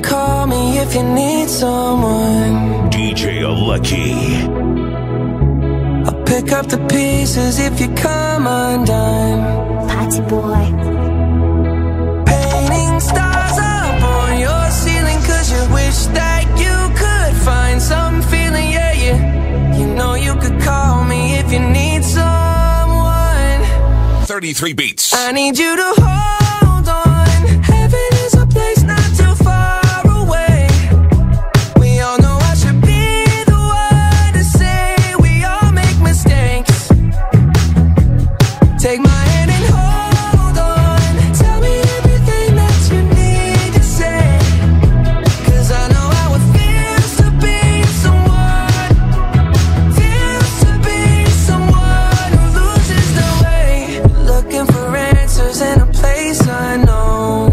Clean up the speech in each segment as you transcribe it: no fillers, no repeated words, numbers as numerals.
call me if you need someone. DJ Lucky. I'll pick up the pieces if you come undone. Party boy. Painting stars up on your ceiling, cause you wish that you could find some feeling, yeah, yeah. You know you could call me if you need someone. 33 beats. I need you to hold on. Heaven is a place not too far away. We all know I should be the one to say we all make mistakes. Take my hand and hold on. Tell me everything that you need to say, cause I know how it feels to be someone. Feels to be someone who loses their way. Looking for answers in a place unknown.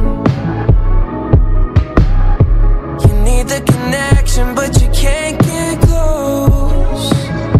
You need the connection, but you can't get close.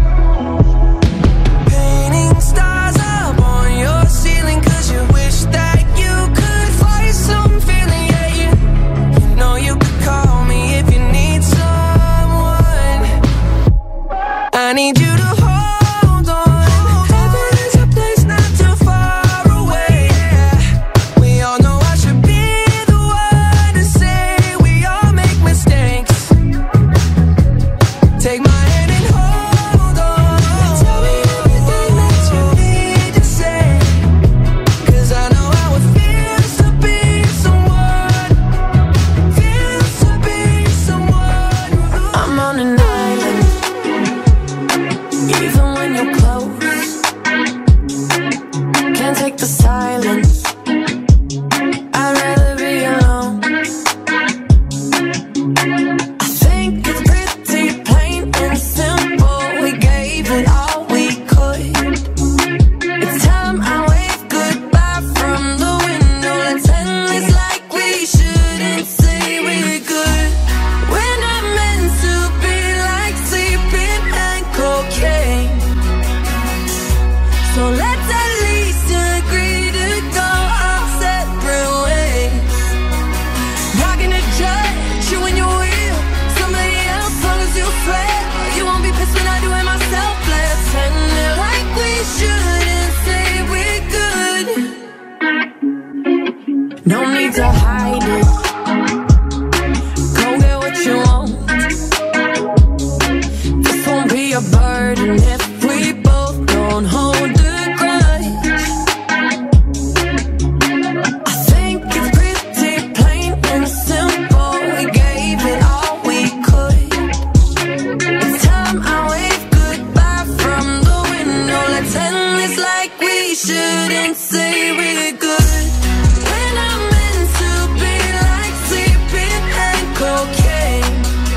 Painting stars up on your ceiling, cause you wish that you could find some feeling, yeah, yeah. You know you could call me if you need someone. I need you to hold on. Heaven is a place not too far away. We all know I should be the one to say we all make mistakes. Take my hand and hold on. Tell me everything that you need to say, cause I know how it feels to be someone. Feels to be someone who loses. I'm on an island, even when you're close. Can't take the silence. I'd rather be alone. I think it's pretty plain and simple. We gave it all we could. It's time I wave goodbye from the window. Let's end this like we shouldn't say we're good. We're not meant to be like sleeping and cocaine. So let's at least agree to go our separate ways. Not gonna judge you when you will somebody else, long as you swear you won't be pissed when I do it myself. Let's end it like we shouldn't say we're good. No need to hide it. Go get what you want. This won't be a burden if we both don't hold the grudge. I think it's pretty plain and simple. We gave it all we could. It's time I wave goodbye from the window. Let's end this like we shouldn't say we're good. We're not meant to be like sleeping and cocaine.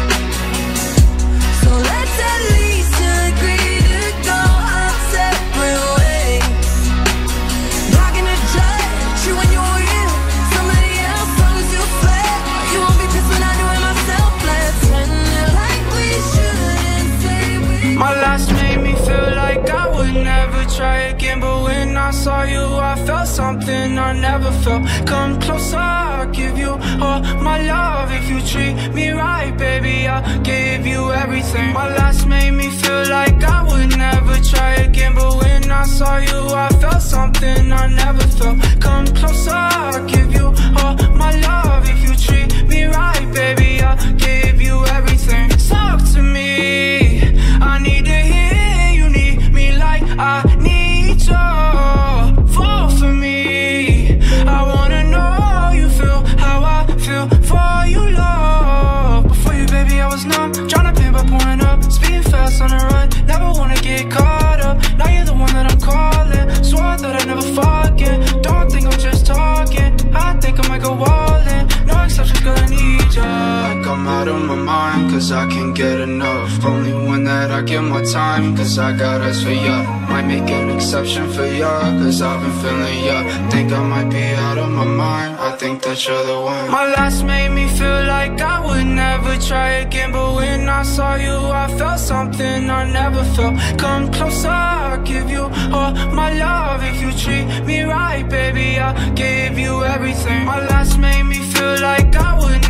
So let's at least agree to go our separate ways. Not gonna judge you when you're real somebody else, long as you swear you won't be pissed when I do it myself. Let's end it like we shouldn't say we. My last made me feel like I would never try again, but when I saw you I felt something I never felt. Come closer, I'll give you all my love. If you treat me right, baby, I'll give you everything. My last made me feel like I would never try again, but when I saw you I felt something I never felt. Come closer, I'll give you all my love. If you treat me right, baby, I'll give you everything. Talk to me, I need to hear you need me like I need you. Fall for me, I wanna know you feel how I feel for you, love. Before you, baby, I was numb, tryna pin by pouring up, speeding fast on the run, never wanna get caught up. Now you're the one that I'm calling, swore that I'd never fall again. Don't think I'm just talking, I think I might go all in. No exceptions, girl, I need ya. Like I'm out of my mind, cause I can't get enough. Only one that I give my time, cause I got eyes for ya. Might make an exception for ya, cause I've been feeling ya. Think I might be out of my mind, I think that you're the one. My last made me feel like I would never try again, but when I saw you I felt something I never felt. Come closer, I'll give you all my love. If you treat me right, baby, I'll give you everything. My last made me feel like I would never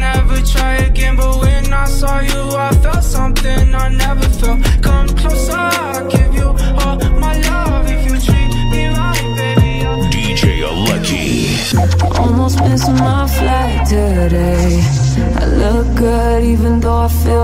try again, but when I saw you, I felt something I never felt. Come closer, I'll give you all my love if you treat me right, baby. DJ Lucky. Almost missed my flight today. I look good even though I feel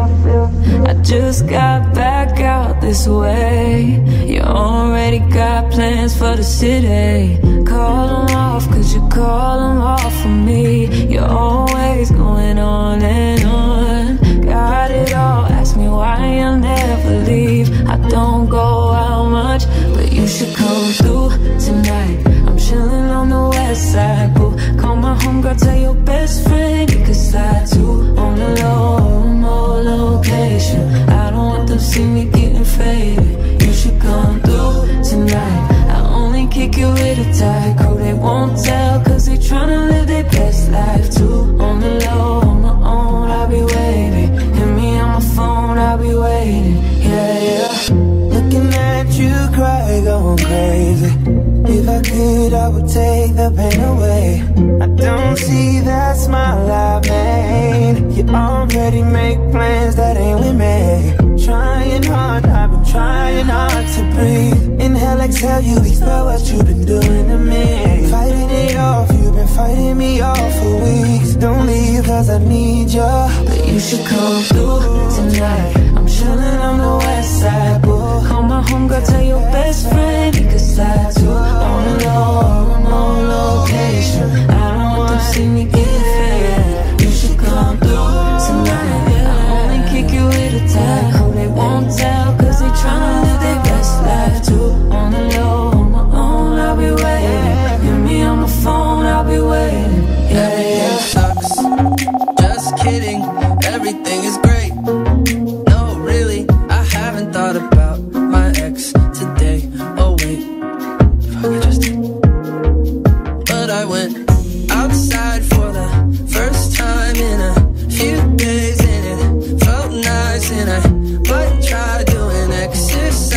I just got back out this way. You already got plans for the city. Call them off, cause you call them off for me. You're always going on and on. Got it all, ask me why I'll never leave. I don't go out much, but you should come through tonight. I'm chilling on the west side, boo. Call my homegirl, tell your best friend you can slide too. On the low, remote location. I don't want them see me getting faded. You should come through tonight. I only kick you with a tight crew. They won't tell cause they tryna live their best life too. On the low, on my own, I'll be waiting. Hit me on my phone, I'll be waiting. Yeah, yeah. Looking at you cry, going crazy. If I could, I would take the pain away. I don't see that smile I made. You already make plans that ain't with me. Trying hard, I've been trying hard to breathe. Inhale, exhale, you expel what you've been doing to me. Fighting it off, you've been fighting me off for weeks. Don't leave cause I need you, but you should come through tonight. I'm chilling on the west side, boo. Call my homegirl, tell your best friend you can slide too. On a low, remote location. I don't want them see me getting faded. You should come through tonight. I only kick you with a tag. They won't tell cause they tryna live their best life too. On the low, on my own, I'll be waiting. Hit me on my phone, I'll be waiting. Yeah, yeah. Sucks. Just kidding, everything is great. No, really, I haven't thought about my ex today. Oh wait, fuck, I just did. But I went outside for the first time in a few days, and it felt nice, and I might try doing exercise.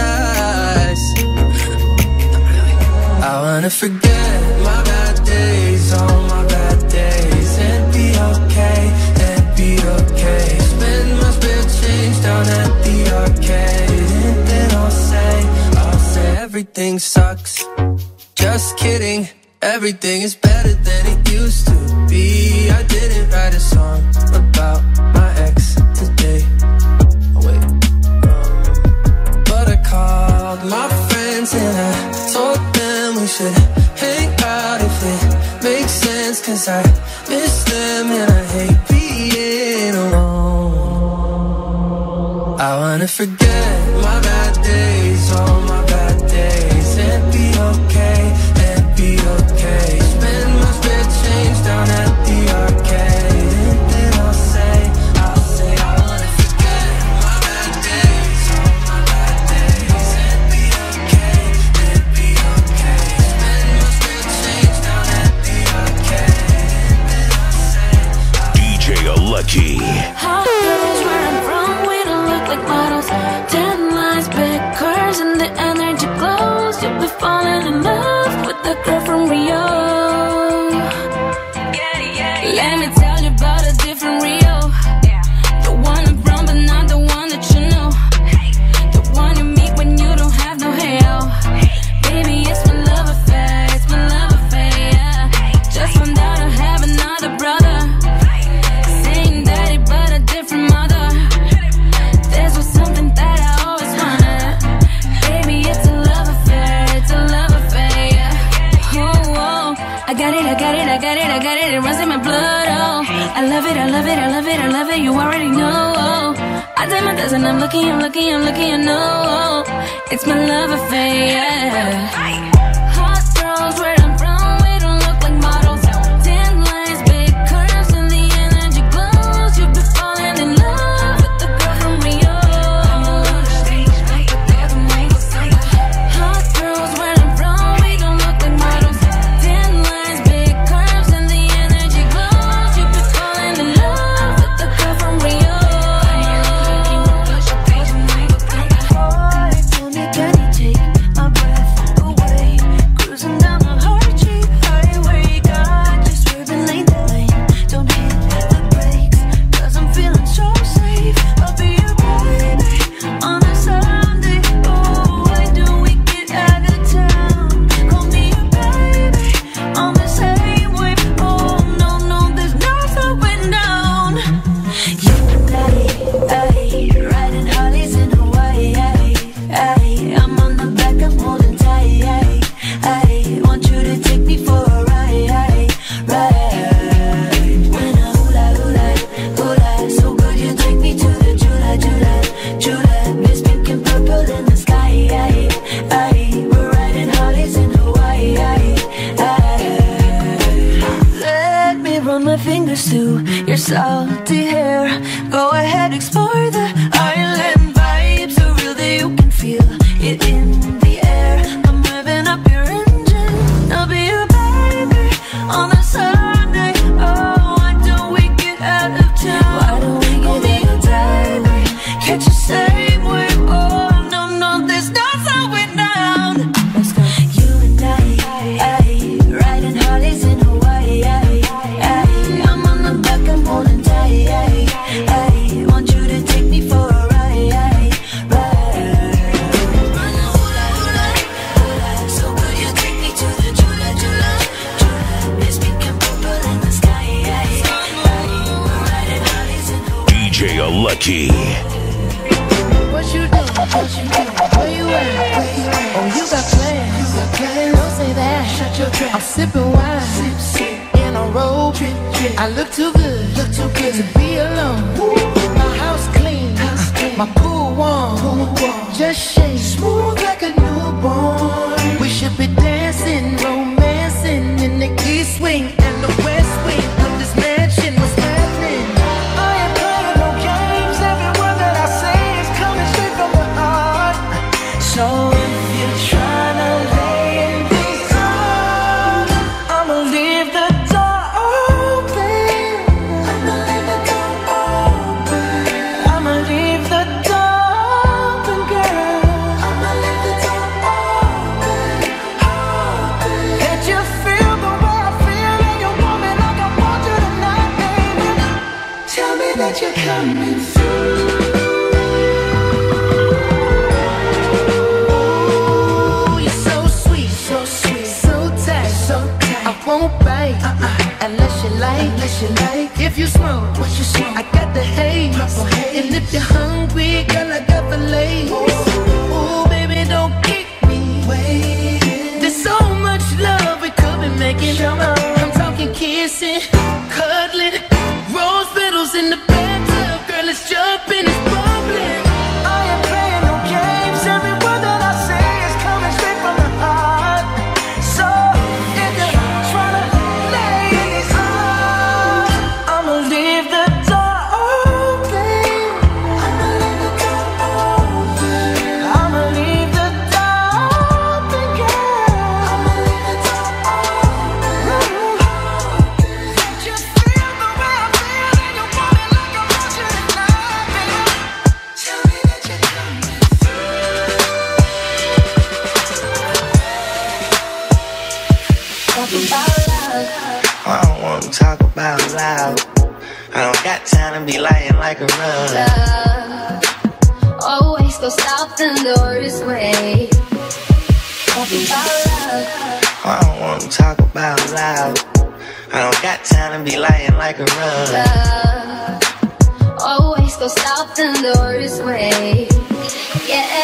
Not really. I wanna forget my bad days, all my bad days, and be okay, and be okay. Spend my spare change down at the arcade, and then I'll say everything sucks. Just kidding, everything is better than it used to be. I didn't write a song about my ex today. Oh wait, but I called my friends and I told them we should hang out if it makes sense, cause I miss them and I hate being alone. I wanna forget my bad days, all my bad days, and be okay, and be okay. Spend my spare change down at the arcade, and then I'll say I wanna forget my bad days, all my bad days, and be okay, and be okay. Spend my spare change down at the arcade, and then I'll say DJ Lucky. Hot girls where I'm from, we don't look like models. 10 lines, big curves, and the energy glows. You'll be falling in love with the girl from Rio. Let me tell you about a different Rio. The one I'm from, but not the one that you know. The one you meet when you don't have no hair. Baby, it's my love affair, it's my love affair, yeah. Just found out I have another brother. Same daddy, but a different mother. This was something that I always wanted. Baby, it's a love affair, it's a love affair, yeah. Oh, oh, I got it, I got it, I got it, I got it. It runs in my blood, oh. I love it, I love it, I love it, I love it. You already know, oh. I did my best and I'm lucky, I'm lucky, I'm lucky, I know, oh. It's my love affair, yeah. Hot girls where I'm from, we don't look like models. 10 lines, big curves, and the energy glows. You'll be falling in love with the girl from Rio. Hot girls where I'm from, we don't look like models. 10 lines, big curves, and the energy glows. You'll be falling in love with the girl from Rio. Boy, tell me, can you take my breath away? salty hair. Go ahead, explore the island vibes, so real that you can feel it in the air. I'm revving up your engine, I'll be your baby on the Sunday. Oh, why don't we get out of town? Why don't we get be your baby? Catch the same wave. Oh no, no, this not slowing down. Let's go. You and I, riding Harleys in Hawaii. I'm on the back, I'm holding tight. Want you to take me for a ride. So will you take me to the Jula Jula? It's pink and purple in the sky. Riding Harleys in Hawaii. DJ Lucky. What you doing? What you doing? Where you at? Oh, you got plans. Don't say that. Shut your trap. I'm sipping wine. In a robe. I look too good to be alone. My house clean. My pool warm. Just shake. Smooth like a newborn. We should be dancing, romancing in the east wing and the west wing of this mansion. What's happening? I ain't playing no games. Every word that I say is coming straight from the heart. So if you're trying to lay in these arms, I'ma leave the door open. I'ma leave the door open. I'ma leave the door open, girl. I'ma leave the door open. That you feel the way I feel, and you want me like I want you tonight, baby. Tell me that you're coming through. Ooh, you're so sweet, so tight. I won't bite unless you like. If you smoke, what you smoke? I got the haze. And if you're hungry, girl, I got the lace. Ooh, baby, don't keep me waiting. There's so much love we could be making. I'm talking kissing, cuddling, rose petals in the bathtub. Girl, it's jumping, it's bubbling. I ain't playing no games. Every word that I say is coming straight from the heart. So if you're trying to lay in these arms, I'ma leave the door open. I'ma leave the door open. I'ma leave the door open, girl. I'ma leave the door open. That you feel the way I feel, and you want me like I want you tonight, baby. Tell me that you're coming through. Talking about love. I don't want to talk about loud. I don't got time to be lying like a rug. Love always goes south and the worst way. Talking about love. I don't want to talk about loud. I don't got time to be lying like a rug. Love always goes south and the worst way. Yeah.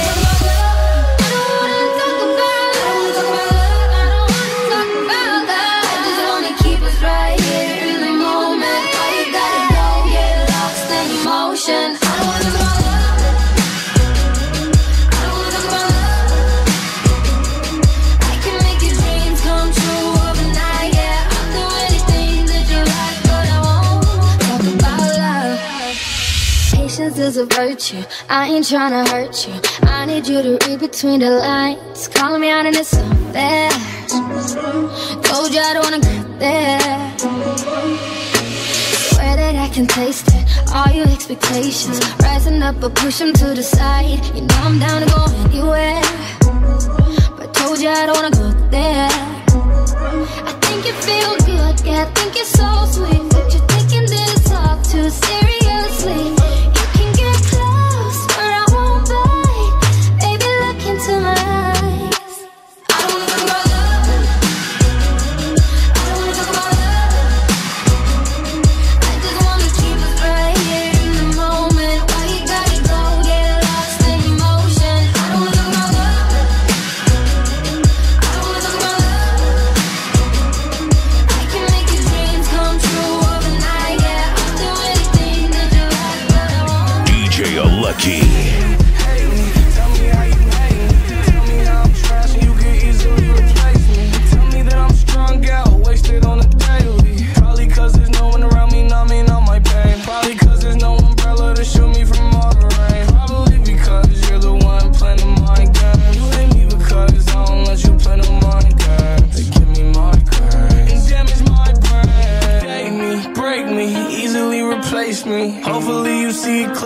Patience is a virtue. I ain't tryna hurt you. I need you to read between the lines. Calling me out and it's unfair. Told you I don't wanna get there. Swear that I can taste it. All your expectations rising up, but push them to the side. You know I'm down to go anywhere, but told you I don't wanna go there. I think you feel good, yeah, I think you're so sweet, but you're taking this all too seriously. You can get close, but I won't bite. Baby, look into my eyes. I don't wanna talk about love. I don't wanna talk about love. I just wanna keep us right here in the moment. Why you gotta go get lost in emotion? I don't wanna talk about love.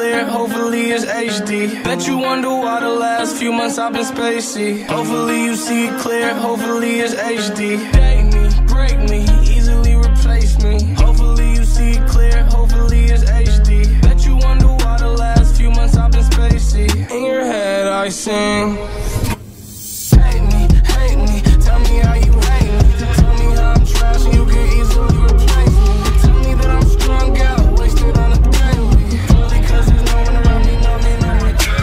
clear, hopefully it's HD. Bet you wonder why the last few months I've been spacey. Hopefully you see it clear, hopefully it's HD. Date me, break me, easily replace me. Hopefully you see it clear, hopefully it's HD. Bet you wonder why the last few months I've been spacey. In your head I sing. Hate me, tell me how you hate me. Tell me how I'm trash and you can easily replace me. Tell me that I'm strung out, wasted on a daily. Only cause there's no one around me, no me, no one. Tell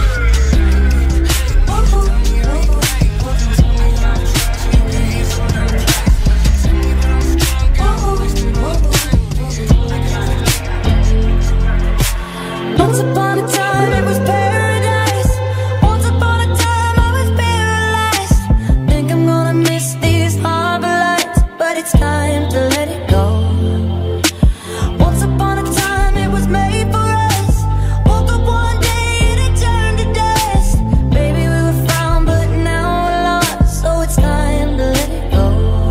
me how you hate me. Tell me how I'm trash and you can easily replace me. Tell me that I'm strung out, wasted on a daily. Once upon a time it was paradise. Once upon a time I was paralyzed. Think I'm gonna miss these harbor lights, but it's time to let it go. Once upon a time it was made for us. Woke up one day and it turned to dust. Baby, we were found, but now we're lost, so it's time to let it go.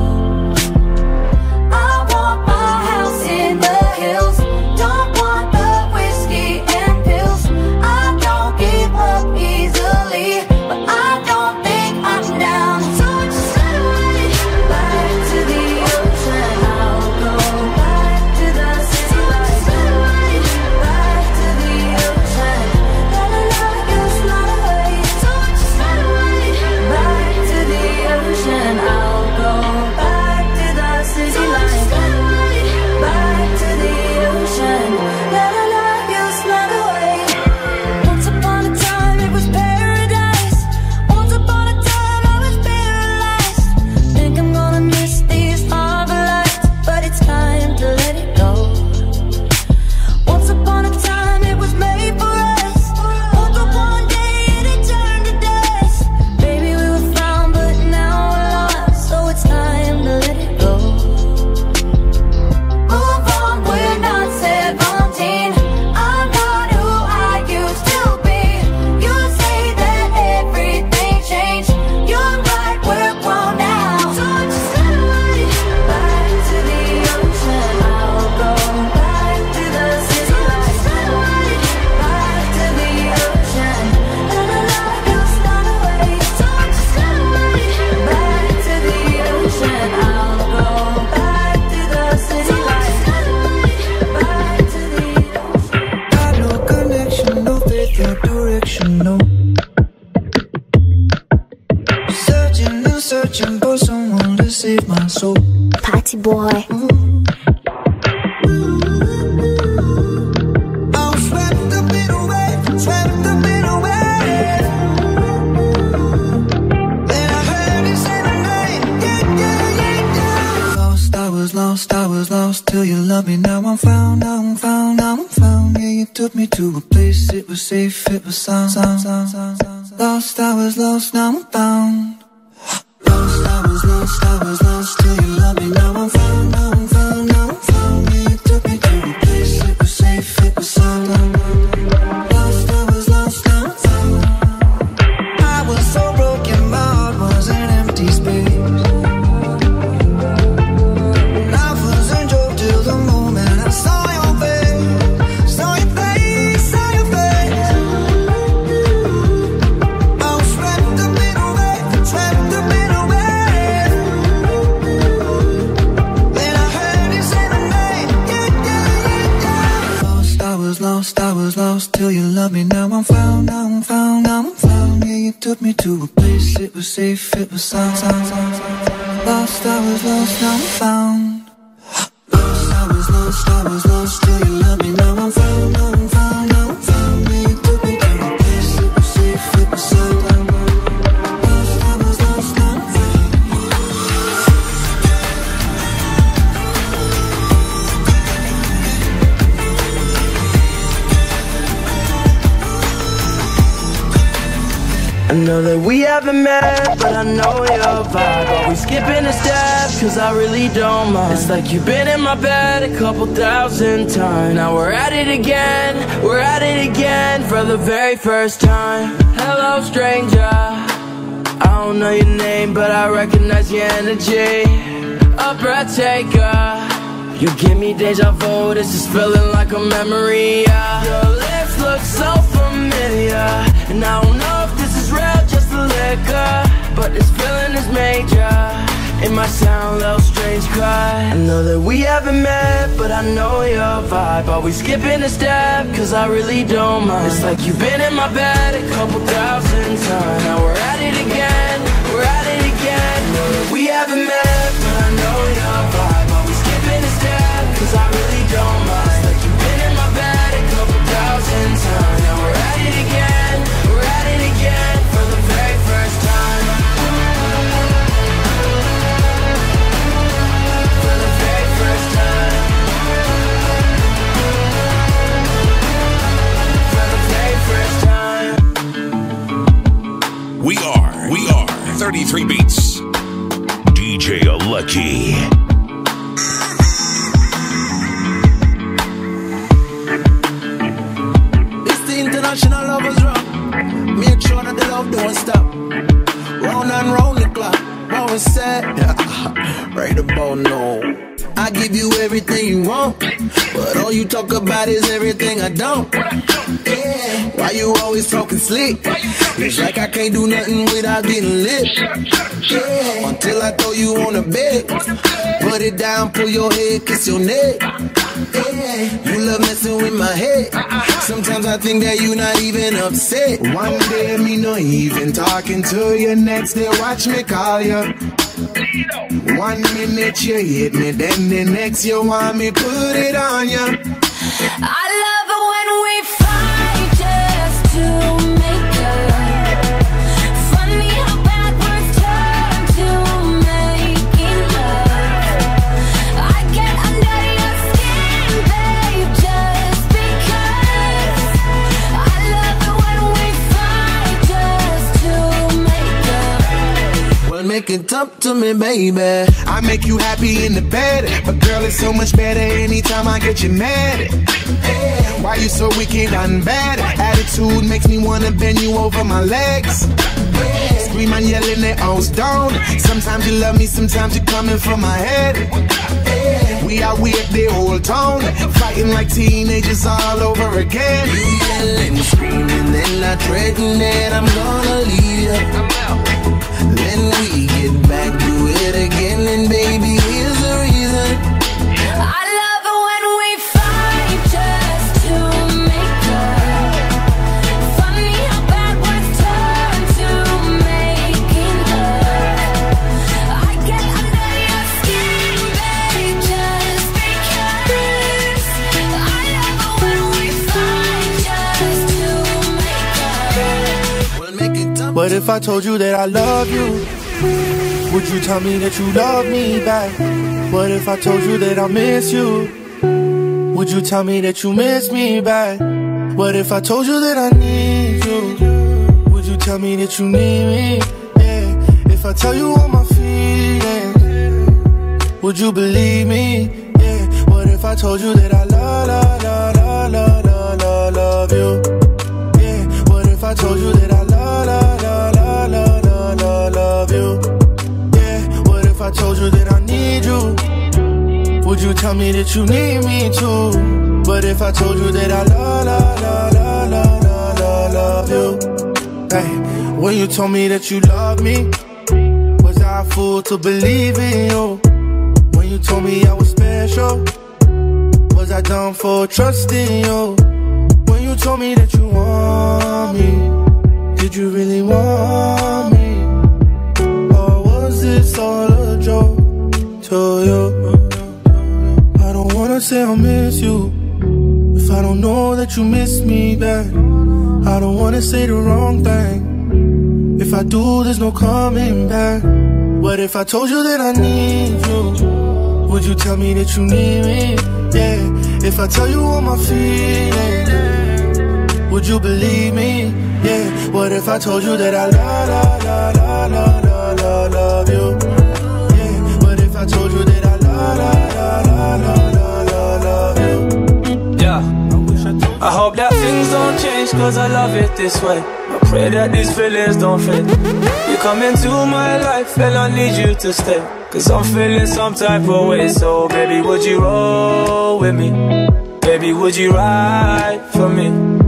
I want my house in the hills. Don't want the whiskey and pills. I don't give up easily, but I don't think I'm down. So just let away. Back to the ocean, I'll go back to the city lights. Let away. Back to the ocean, la la la, you slide away. So just let away. Back to the ocean, I'll go back to the city lights. Let away. Back to the ocean, la la la, you slide away. Once upon a time it was paradise. Once upon a time I was paralyzed. Think I'm gonna miss these harbor lights, but it's time to let it go. Once upon a time it was made for us. Woke up one day and it turned to dust. Baby, we were found, but now we're lost, so it's time to let it go. Move on, we're not 17. I'm not who I used to be. You say that everything changed. You're right, we're grown now. So just let away. Back to the ocean, I'll go back to the city lights. Let away. Back to the ocean, la la la, you slide away. So just let away. Back to the ocean, I'll go back to the city lights. Let away. Back to the ocean. Got no connection, no faith, no direction, no. Searching and searching for someone to save my soul. Party boy. I'm swept up in a wave, swept up in a wave. Then I heard you say my name, yeah, yeah, yeah, yeah. Lost, I was lost, I was lost till you loved me. Now I'm found, now I'm found, now I'm found. Yeah, you took me to a place, it was safe, it was sound. Lost, I was lost, now I'm found. Lost, I was lost, I was lost till you loved me. Now I'm found, now I'm found, now I'm found. Yeah, you took me to a place, it was safe, it was sound. Lost, I was lost, now I'm found. I was so broken, my heart was an empty space. Life was a joke till the moment I saw your face, saw your face, saw your face. I was swept up in a wave, swept up in a wave. Then I heard you say my name, yeah, yeah, yeah, yeah. Lost, I was lost, I was lost till you loved me. Now I'm found, now I'm found, now I'm found. Yeah, you took me to a place, it was safe, it was sound. Lost, I was lost, now I'm found. Lost, I was lost, I was lost till you loved me. Now I'm found, now I'm found, now I'm found. Yeah, you took me to a place, it was safe, it was sound. Lost, I was lost, now I'm found. I know that we haven't met, but I know your vibe. Always skipping a step, cause I really don't mind. It's like you've been in my bed a couple thousand times. Now we're at it again, we're at it again for the very first time. Hello stranger, I don't know your name, but I recognize your energy. A breath taker, you give me deja vu, this is feeling like a memory, yeah. Your lips look look so familiar, and I don't know if this is real, just a liquor, but this feeling is major. It might sound a little strange, cry. I know that we haven't met, but I know your vibe. Are we skipping a step? Cause I really don't mind. It's like you've been in my bed a couple thousand times. Now we're at it again, we're at it again. I know that we haven't met, but I know your vibe. Are we skipping a step? Cause I really don't mind. It's like you've been in my bed a couple thousand times. Now we're at it again, we're at it again for the very first time. We are 33 Beats. DJ Lucky. It's the international lovers rock. Make sure that the love don't stop. Round and round the clock. What was said? Right about now. I give you everything you want, but all you talk about is everything I don't. Yeah. Why you always talking slick? It's like I can't do nothing without getting lit. Yeah. Until I throw you on the bed, put it down, pull your head, kiss your neck. Yeah. You love messing with my head. Sometimes I think that you not even upset. One day me no even talking to you, next day watch me call you. 1 minute you hit me, then the next you want me put it on you. I love it when we fight just to make up. Funny how backwards turn to making love. I get under your skin, babe, just because. I love it when we fight just to make up. Well, make it up to me, baby. I make you happy in the bed, but girl, it's so much better anytime I get you mad. Why you so wicked and bad? Attitude makes me wanna bend you over my legs. Scream and yelling their house down. Sometimes you love me, sometimes you're coming for my head. We are with the whole town, fighting like teenagers all over again. You yelling, screaming, then I threaten that I'm gonna leave you. Then we get back to it again, and baby, here's the reason. I love it when we fight just to make up. Funny how backwards turn to making love. I get under your skin, babe, just because. I love it when we fight just to make up. Well, make it up. But if I told you that I love you, would you tell me that you love me back? What if I told you that I miss you? Would you tell me that you miss me back? What if I told you that I need you? Would you tell me that you need me? Yeah. If I tell you all my feelings, would you believe me? Yeah. What if I told you that I love you? Yeah. What if I told you that I love you? Yeah. What if I told you that I need you? Would you tell me that you need me too? But if I told you that I love you? Hey, when you told me that you love me, was I a fool to believe in you? When you told me I was special, was I dumb for trusting you? When you told me that you want me, did you really want me? Or was this all a joke to you? I don't wanna say I miss you if I don't know that you miss me back. I don't wanna say the wrong thing. If I do, there's no coming back. What if I told you that I need you? Would you tell me that you need me? Yeah. If I tell you all my feelings, would you believe me? Yeah. What if I told you that I love you? Yeah. What if I told you that I love you? Yeah. I hope that things don't change, cause I love it this way. I pray that these feelings don't fade. You come into my life and I need you to stay, cause I'm feeling some type of way. So baby, would you roll with me? Baby, would you ride for me? Baby,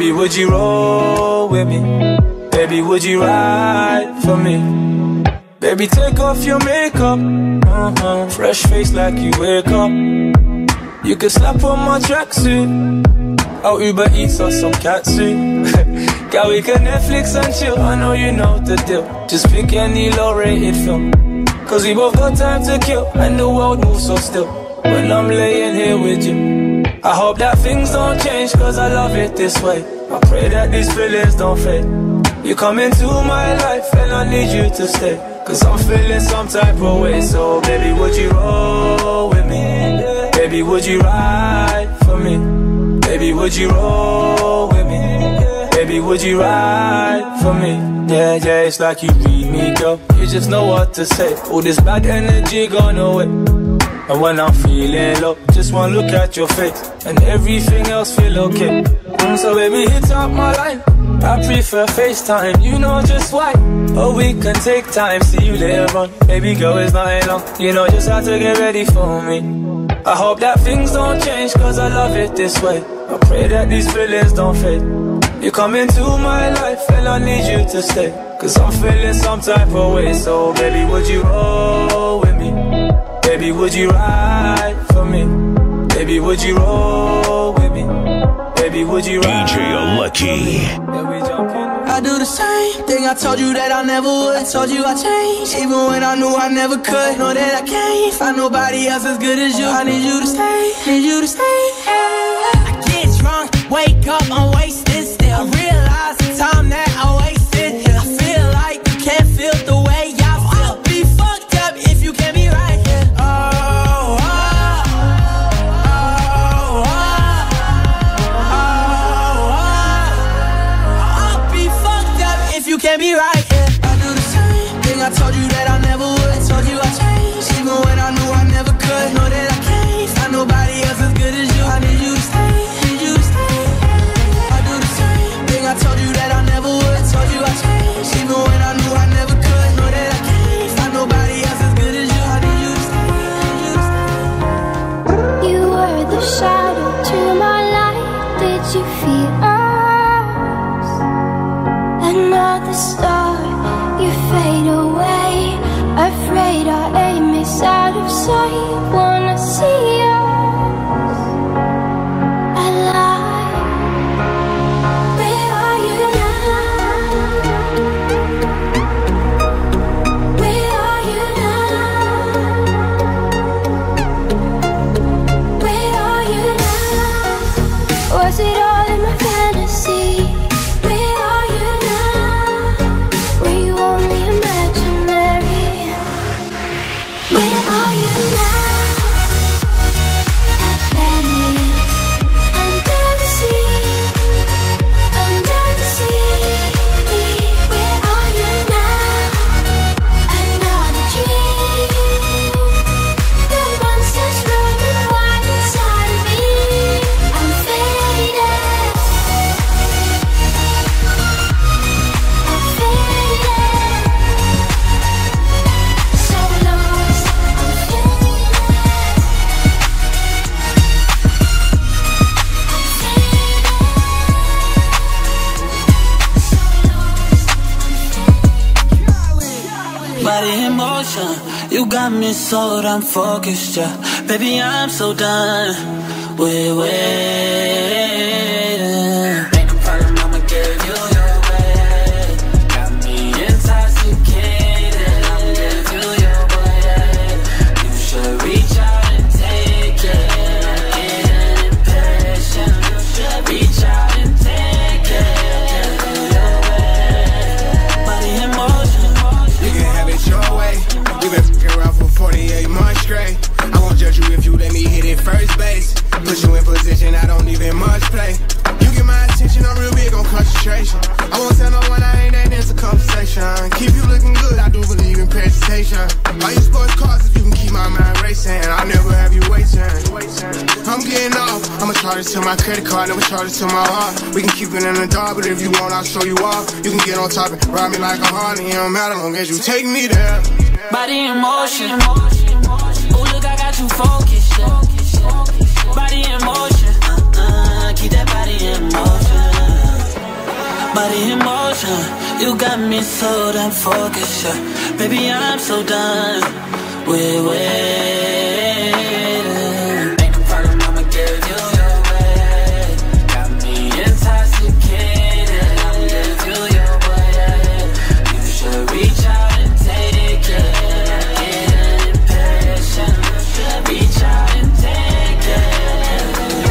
Baby, would you roll with me? Baby, would you ride for me? Baby, take off your makeup, fresh face like you wake up. You can slap on my tracksuit, I'll Uber Eats or some cat suit. Girl, we can Netflix and chill, I know you know the deal. Just pick any low-rated film, cause we both got time to kill, and the world moves so still when I'm laying here with you. I hope that things don't change, cause I love it this way. I pray that these feelings don't fade. You come into my life and I need you to stay, cause I'm feeling some type of way. So baby, would you roll with me? Baby, would you ride for me? Baby, would you roll with me? Baby, would you ride for me? Yeah, yeah, it's like you read me, girl. You just know what to say. All this bad energy gone away. And when I'm feeling low, just one look at your face and everything else feel okay. So baby, hit up my line, I prefer FaceTime, you know just why. Oh, we can take time, see you later on. Baby girl, it's not long, you know just how to get ready for me. I hope that things don't change, cause I love it this way. I pray that these feelings don't fade. You come into my life and I need you to stay, cause I'm feeling some type of way. So baby, would you roll with me? Baby, would you ride for me? Baby, would you roll with me? Baby, would you ride? DJ Lucky. I do the same thing I told you that I never would. I told you I changed, even when I knew I never could. Know that I can't find nobody else as good as you. I need you to stay, need you to stay. I get drunk, wake up, I'm wasted still. I realize the time that I wasted. I feel like you can't feel the way I feel. I'll be fucked up if you can't be right here. You can't be right here. I do the same thing I told you that I never would. I told you I changed, even when I knew I never could. Know that I can't find nobody else as good as you. I need you to stay, need you to stay. I do the same thing I told you that I never would. I told you I changed, even when I knew I never could. Know that I can't find nobody else as good as you. I need you to stay, need you to stay. You were the shadow to my light. Did you feel us? Another star, you fade away. Afraid our aim is out of sight. Wanna see us alive. Where are you now? Where are you now? Where are you now? Was it all in my fantasy? You got me sold, I'm focused, yeah. Baby, I'm so done with waiting. Ain't no problem, I'ma give you your way. Got me intoxicated, I'ma give you your way. You should reach out and take it. Getting impatient, you should reach out and take it. Give you your way. Body in motion, you can have it your way. You been f***ing around for 48 months straight. I won't judge you if you let me hit it first base. Put you in position, I don't even much play. You get my attention, I'm real big on concentration. I won't tell no one I ain't that into conversation. Keep you looking good, I do believe in presentation. Buy you sports cars if you can keep my mind racing. I'll never have you waiting. I'm getting off, I'ma charge it to my credit card, never charge it to my heart. We can keep it in the dark, but if you want, I'll show you off. You can get on top and ride me like a Harley. It don't matter long as you take me there. Body in motion. Oh, look, I got you focused, yeah. Body in motion. Keep that body in motion. body in motion. You got me so damn focused, yeah. Baby, I'm so done with waiting. Ain't no problem, I'ma give you your way. Got me intoxicated, I'ma give you your way. You should reach out and take it. Get impatient, reach out and take it.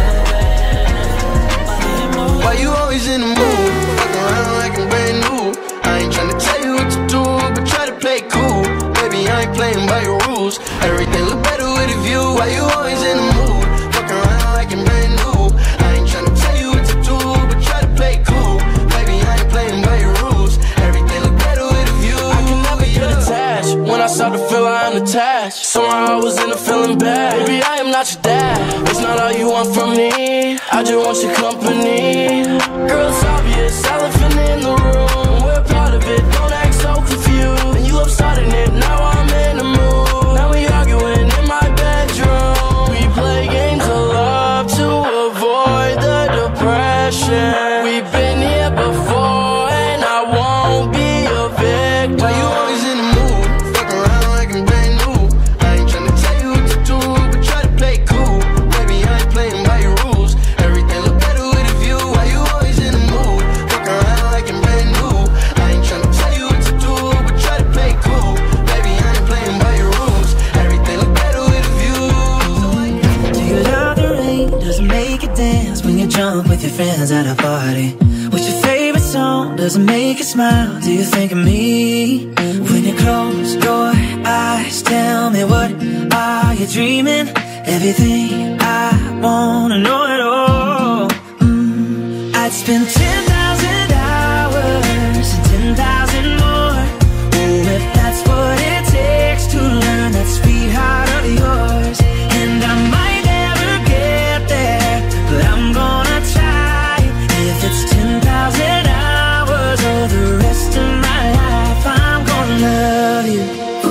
Why you always in the mood? Fuck around like I'm brand new. I ain't tryna tell you what to do, but try to play cool. Baby, I ain't playing by your rules. Everything look better with a view. Why you always in the mood? Fuck around like I'm brand new. I ain't tryna tell you what to do, but try to play cool. Baby, I ain't playing by your rules. Everything look better with a view. I can never get attached. When I start to feel I am attached, somehow I was in a feeling bad. Baby, I am not your dad. It's not all you want from me. I just want your company. Girl, it's obvious, elephant in the room. We're part of it, don't act so confused. And you love starting it, now I'm in the mood. Now we arguing in my bedroom. We play games of love to avoid the depression. We've been here before and I won't be a victim. Why you always in the mood? Fuck around like I'm brand new. I ain't tryna tell you what to do, but try to play cool. Baby, I ain't playing by your rules. Everything look better with a view. Why you always in the mood? Fuck around like I'm brand new. I ain't tryna tell you what to do, but try to play cool. Baby, I ain't playing by your rules. Everything look better with a view. Do you love the rain? Does it make you dance when you jump with your friends at a party? What's your favorite song? Does it make you smile? Do you think of me? When you close your eyes, tell me what are you dreaming? Everything I wanna know it all. I'd spend 10,000 hours and 10,000 more. Oh, if that's what it takes to learn that sweet heart of yours. And I might never get there, but I'm gonna try. If it's 10,000 hours or the rest of my life, I'm gonna love you.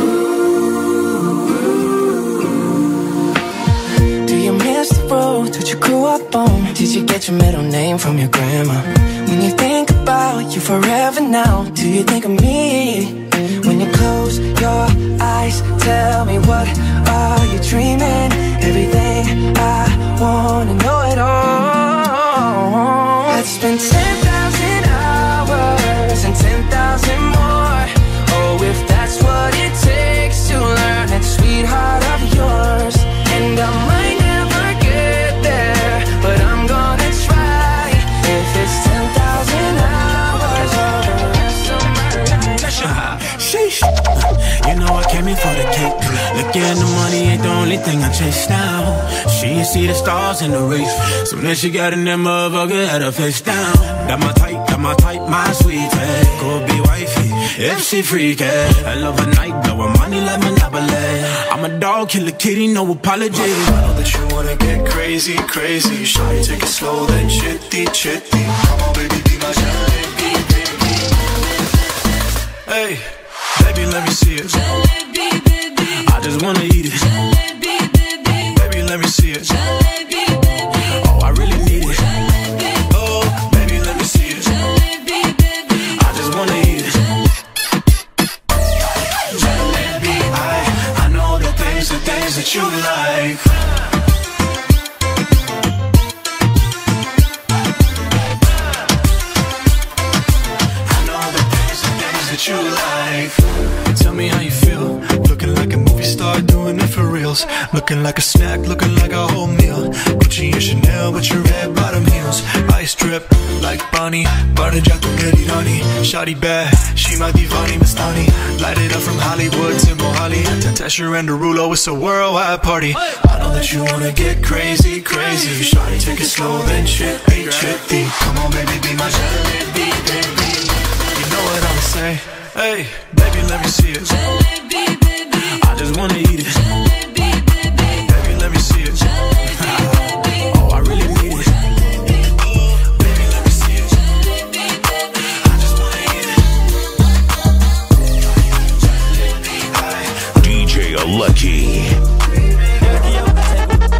Do you miss the road that you grew up on? Did you get your middle name from your grandma? When you think about you forever now, do you think of me? When you close your eyes, tell me what are you dreaming? Everything I wanna know it all. I'd spend 10,000 hours and 10,000 more. Oh, if that's what it takes to learn that sweetheart of yours. And I might never get there, but I'm gonna try. If it's 10,000 hours or the rest of my life. Sheesh. You know I came in for the cake. Looking the money ain't the only thing I chase now. She ain't see the stars in the race. Soon as she got in that motherfucker, had her face down. Got my type, my sweetie. Could be wifey, if she freaky. I love a night, blowin' money like Monopoly. I'm a dog, kill a kitty, no apology. I know that you wanna get crazy, crazy. Shawty, take it slow, then chitty, chitty. Come on, baby, be my jalebi, baby. Hey, baby, let me see it. Jalebi, baby. I just wanna eat it. Jalebi, baby. Baby, let me see it. Jalebi, baby. Oh, I really need it. Jalebi. Oh, baby, let me see it. Jalebi, baby. I just wanna eat it. Jalebi, I know the things that you like. I know the things that you like. Tell me how you feel. Looking like a movie star, doing it for reals. Looking like a snack, looking like a whole meal. Gucci and Chanel with your red bottom heels. Ice drip like Bonnie, butter jack to get it honey. Shawty bad, she my divani Mastani. Light it up from Hollywood to Mohali. Tesher and Derulo, it's a worldwide party. I know that you wanna get crazy, crazy. Shawty, take it slow, then chitty, chitty. Come on, baby, be my jalebi, baby. You know what I'ma say? Hey, baby, let me see it. Jalebi, baby. I just wanna eat it. Jalebi, baby. Baby, let me see it. Oh, I really need it. Baby, let me see it. I just wanna eat it. DJ Lucky.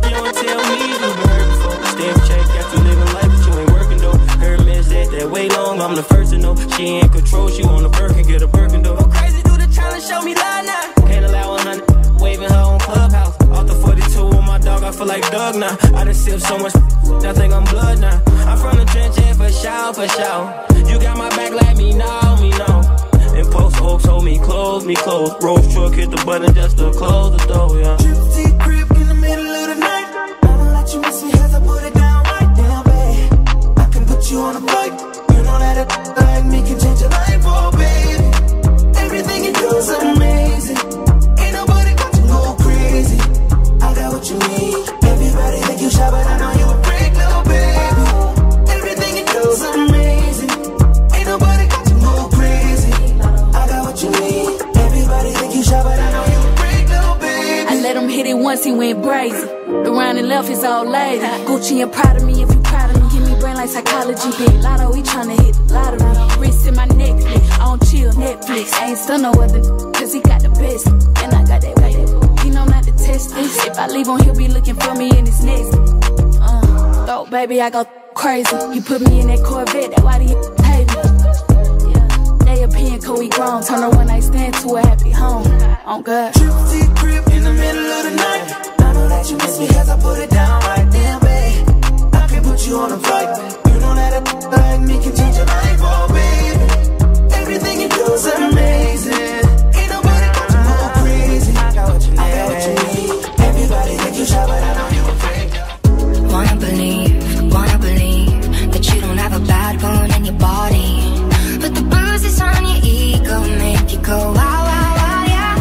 Stay in check, got you living life, but you ain't working though. Hermes said that way long game, I'm the first to know. She ain't in control, she want a Birkin, get a Birkin though. Go crazy, do the challenge, show me love now. Can't allow 100, waving her on Clubhouse. Off the 42 on my dog, I feel like Doug now. I done sipped so much, I think I'm blood now. I'm from the trench, yeah, for sure, for sure. You got my back, let me know, me know. And post oaks, hold me close, me close. Rose truck, hit the button just to close the door, yeah. Gypsy crib in the middle of the night. I don't let you miss me as I put it down right down, babe. I can put you on a flight. You know that a like me can change your life, oh baby. Everything you do is amazing. Ain't nobody got to go crazy. I got what you need. Everybody think you shy, but I know you a freak, little baby. Everything you do is amazing. Ain't nobody got to go crazy. I got what you need. Everybody think you shy, but I know you a freak, little baby. I let him hit it once, he went brazy. The round and left is all lady. Gucci and proud of me if you proud of me. Give me brain like psychology. Big lotto, he tryna hit the lottery. Wrist in my necklace, I don't chill, Netflix. I ain't still no other, cause he got the best. And I got that way. He know not to test this. If I leave him, he'll be looking for me in his next. Go, baby, I go crazy. He put me in that Corvette, that's why he hate me. Yeah, they opinion, cause we grown. Turn a one night stand to a happy home. On God. Gypsy crib in the middle of the night. I know that you miss me as I put it down right there, babe. I can put you on a flight. You know that a like me can change your life, oh baby. Everything you do is amazing. Ain't nobody got to go crazy. I got what you need. Everybody think you shy, but I know you a fake. Wanna believe that you don't have a bad bone in your body, but the bruises on your ego make you go wow, wow, wow, yeah.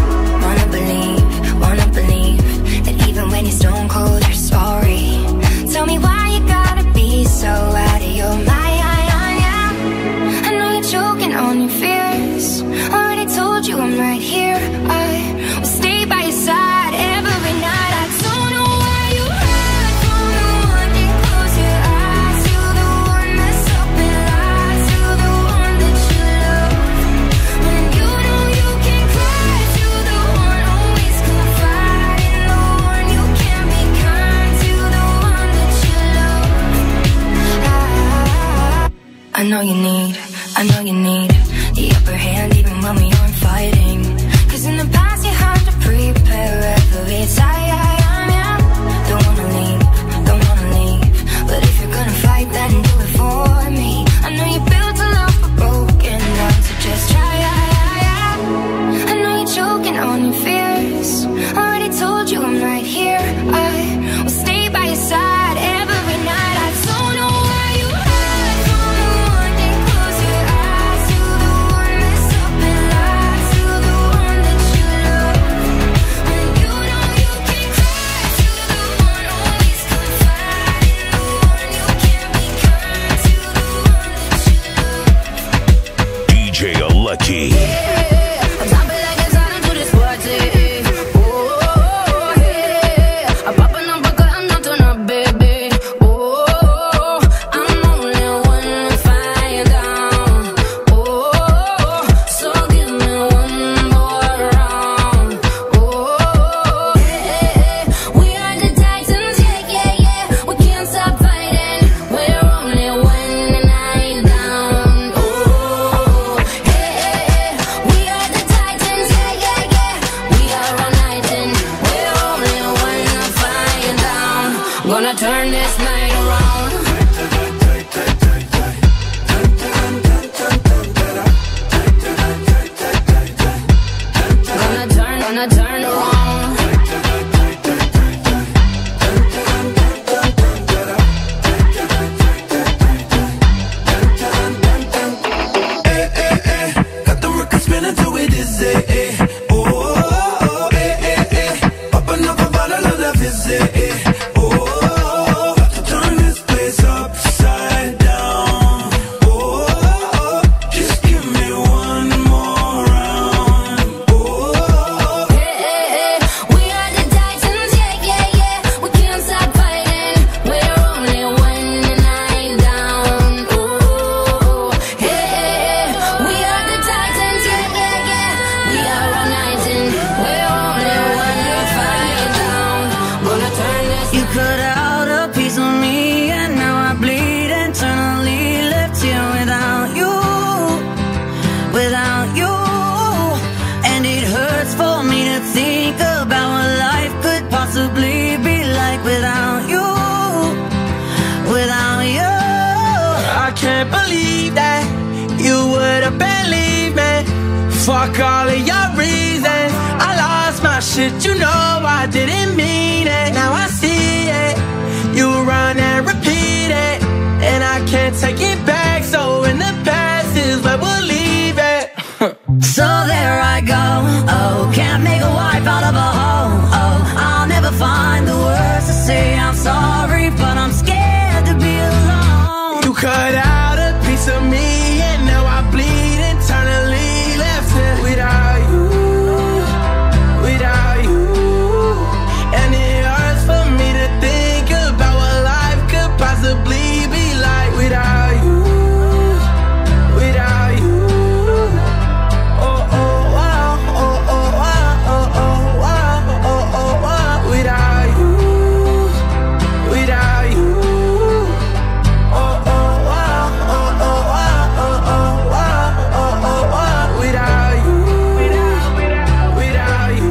Wanna believe that even when you're stone cold, you're sorry. Tell me why you gotta be so out of your mind, yeah. I know you're choking on your fears. Already told you I'm right here. I will stay by your side every night. I don't know why you hide from the one that close your eyes. You're the one that's up and lies. You're the one that you love. When you know you can cry, you're the one always confide. In the one you can't be kind to, the one that you love. I know you need the upper hand even when we aren't fighting. Cause in the past you had to prepare every time, yeah. Don't wanna leave, but if you're gonna fight then do it for me. I know you built a love but broken down, so just try, yeah. I know you're choking on your fears. Already told you I'm right here. I will stay by your side every night. I don't know why you hide from the one that close your eyes. You're the one that's up and lies. You're the one that you love. When you know you can cry, you're the one always confide. In the one you can't be kind to, the one that you love. DJ Lucky. I'm jumping like a sonic to this party. Oh, yeah. I'm popping up because I'm not turn up, baby. Oh, I'm only one fire down. Oh, so give me one more round. Oh, yeah. We are the Titans, yeah. We can't stop fighting. We're only one night down. Oh, yeah. We are the Titans, yeah. We are all night and we're only one flying down. Gonna turn this night around. Gonna turn around. Got the record spinning till we dizzy. Popping up a bottle of that fizzy. Got the fuck all of your reasons. I lost my shit, you know I didn't mean it. Now I see it, you run and repeat it, and I can't take it back. So in the past is where we'll leave it. So there I go, oh, can't make a wife out of a hoe. Oh, I'll never find the words to say I'm sorry, but I'm scared to be alone. You cut out a piece of me, and now I bleed internally, left it without you, without you. And it hurts for me to think about what life could possibly be like without you, without you. Oh, oh, wow, oh, oh, wow, oh, oh, wow, oh, oh, wow, without you, without you. Oh, oh, wow, oh, oh, wow, oh, oh, wow, oh, oh, wow, without you, without you.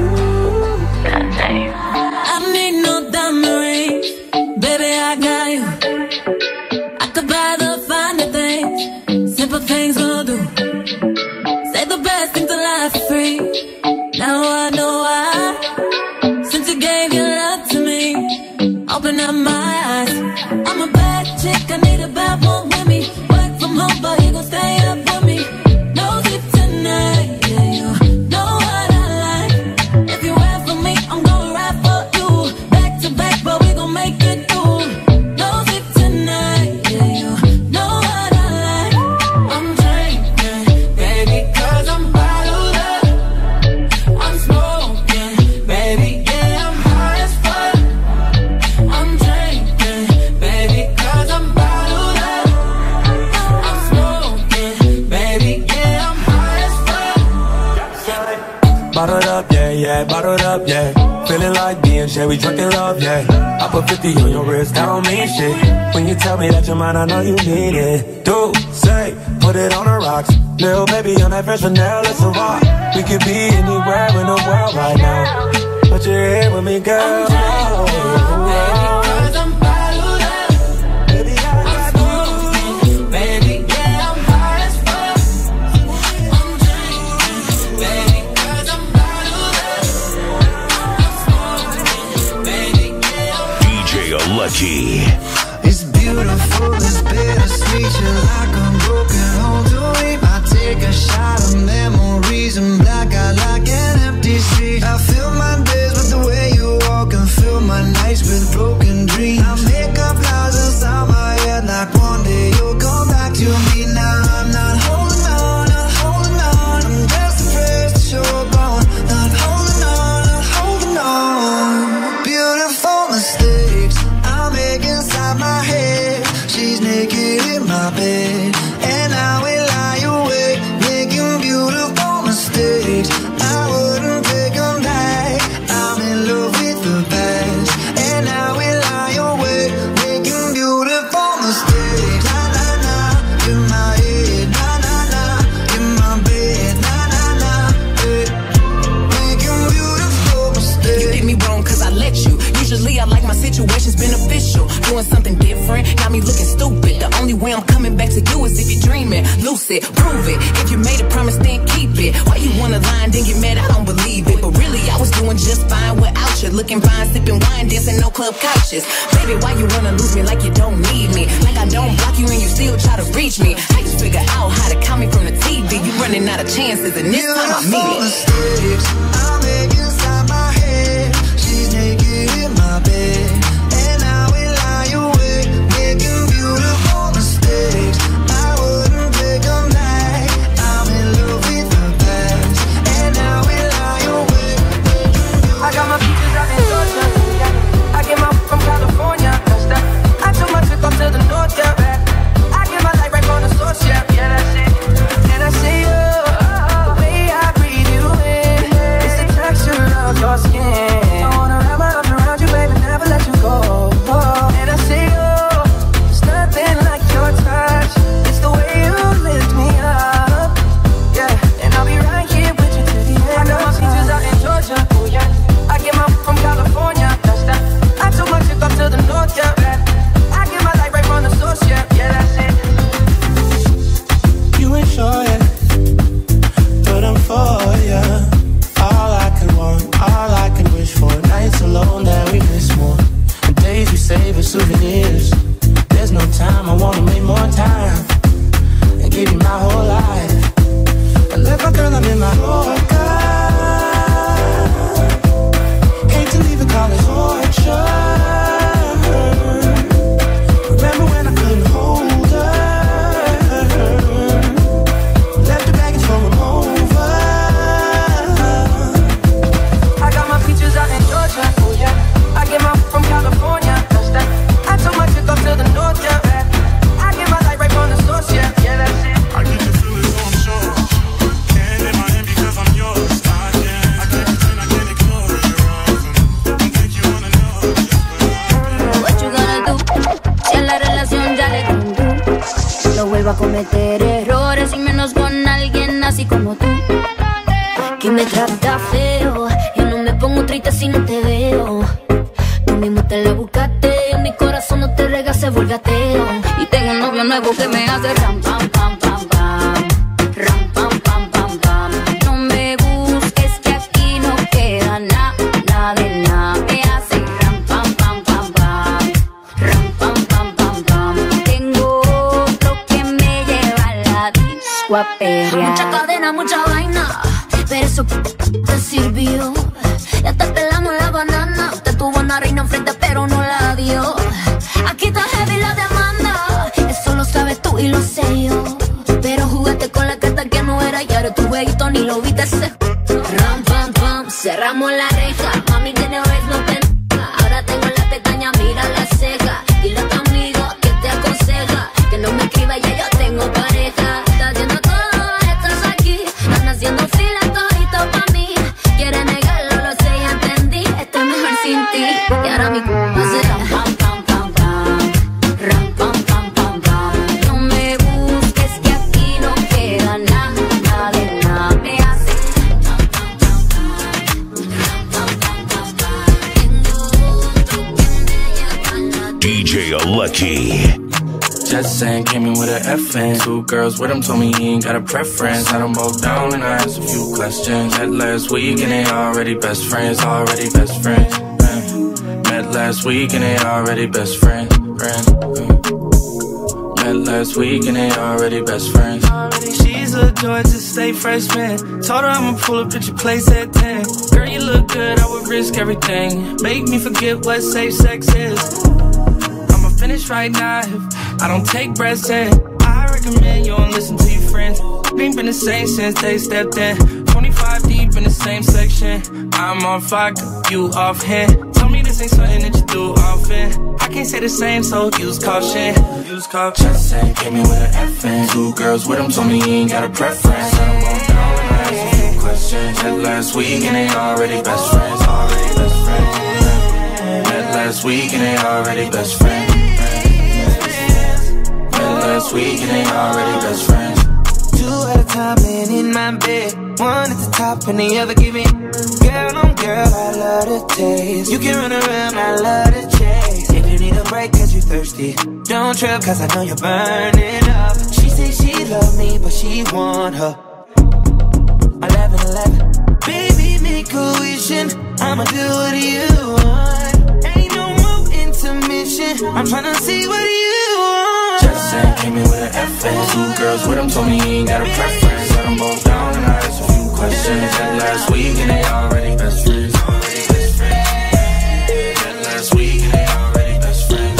I need no diamond rings, baby, I got you. I could buy the finer things, simple things will do. Say the best things to life for free. Now I know why, since you gave your love to me, open up my eyes. I'm a bad chick, I need a bad one with me. Work from home, but he gon' stay up with me. No sleep tonight, yeah, you know what I like. If you ride for me, I'm gon' ride for you. Back to back, but we gon' make it through. No sleep tonight, yeah, you know what I like. I'm drinking, baby, cause I'm bottled up. I'm smoking, baby, yeah, I'm high as fuck. I'm drinking, baby, cause I'm bottled up. I'm smoking, baby, yeah, I'm high as fuck. Bottled up, yeah, yeah, bottled up, yeah. Feeling like being shit, we drunk in love, yeah. I put 50 on your wrist, that don't mean shit. When you tell me that you're mine, I know you need it. Do, say, put it on the rocks. Little baby on that fresh Chanel, it's a rock. We could be anywhere in the world right now, but you're here with me, girl. Cause I'm bottled up. I'm smoking, baby, yeah, I'm high as fuck. I'm drinking, baby, cause I'm bottled up. I'm smoking, baby, yeah, I'm DJ Lucky. It's beautiful, it's bittersweet. You're like a broken home to me. I take a shot of memories and black out like an empty street. I fill my days with the way you walk and fill my nights with broken dreams. I make up lies inside my head like one day you'll come back to me. Now I'm not holding on, not holding on. I'm just afraid to show up on. Not holding on, not holding on. Beautiful mistakes I make inside my head. She's naked in my bed, and I will lie awake, making beautiful mistakes. I wouldn't take them back. I'm in love with the past, and I will lie awake, making beautiful mistakes. Na na na, in my head. Na na na, in my bed. Na na na, making beautiful mistakes. You did me wrong cause I let you. Usually I like my situations beneficial. Doing something different, got me looking stupid. The only way I'm coming back to you is if you're dreaming. Lucid, prove it. If you made a promise, then keep it. Why you wanna lie and then get mad? I don't believe it. But really, I was doing just fine without you. Looking fine, sipping wine, dancing no club couches. Baby, why you wanna lose me like you don't need me? Like I don't block you and you still try to reach me. I just figure out how to call me from the TV. You running out of chances and this time I mean it. Mistakes I make inside my head. She's naked in my bed, and I will lie awake, making beautiful mistakes. I wouldn't take them back. I'm in love with the past, and I will lie awake. I got my peaches out in Georgia, yeah. I get my from California, that's that. I took my trip up to the north, yeah. I get my life right from the source, yeah. Yeah, that's it. And I say, oh, the way I breathe you in, it's vuelvo a cometer errores y menos con alguien así como tú, que me trata feo. Yo no me pongo triste si no te veo. Tú mismo te la buscaste, en mi corazón no te rega, se vuelve ateo. Y tengo un novio nuevo que me hace ram, pam, pam, pam, pam. Ram, pam, pam, pam, pam. No me busques que aquí no queda nada de nada. Me hace ram, pam, pam, pam, pam. Ram, pam, pam, pam, pam. Tengo otro que me lleva a la disco a perrear. Mucha cadena, mucha vaina, pero eso te sirvió. Ya te pelamos la banana. Usted tuvo una reina enfrente pero no la dio. Aquí está heavy la demanda, eso lo sabes tú y lo sé yo. Pero jugaste con la carta que no era y ahora tu jueguito ni lo viste ese. Ram, pam, pam, cerramos la reja. Mami tiene vez no te. Ahora tengo la pestaña, mira la ceja. Dile a tu amigo que te aconseja que no me escriba, ya yo tengo pareja. Estás haciendo todo, estás aquí. Están haciendo fila todito pa' mí. Quieres negarlo, lo sé, ya entendí. Estoy mejor sin ti. Y ahora mi culpa será pam, pam, pam, pam. Ram, pam, pam, pam, pam. No me busques que aquí no queda nada de nada. Me hace pam, pam, pam, pam. Ram, pam, pam, pam, pam. Tengo otro que me lleva a la DJ Lucky. Just saying, came in with an FN. Two girls with him told me he ain't got a preference. Had them both down and I asked a few questions. Met last week and they already best friends. Already best friends. Met last week and they already best friends. Met last week and they already best friends. She's a Georgia State freshman. Told her I'ma pull up at your place at 10. Girl, you look good, I would risk everything. Make me forget what safe sex is. Finish right now if I don't take breaths in. I recommend you don't listen to your friends. Ain't been the same since they stepped in. 25 deep in the same section. I'm on fire, you off hand. Tell me this ain't something that you do often. I can't say the same, so use caution. Use caution. Just saying, came in with an FN. Two girls with him told me he ain't got a preference. I'm going down and I asked a few questions. Met last week and they already best friends. Already best friends. Met last week and they already best friends. Last week and they already best friends. Two at a time laying in my bed. One at the top and the other giving. Girl on girl, I love the taste. You can run around, I love the chase. If you need a break cause you thirsty, don't trip cause I know you're burning up. She say she love me but she want her 11-11. Baby, make a vision, I'ma do what you want. Ain't no more intermission, I'm tryna see what you want. Just saying, came in with an FN. Two girls with him told me he ain't got a preference. Let them both down and I asked a few questions. Met last week and they already best friends. Already best friends. Met last week and they already best friends.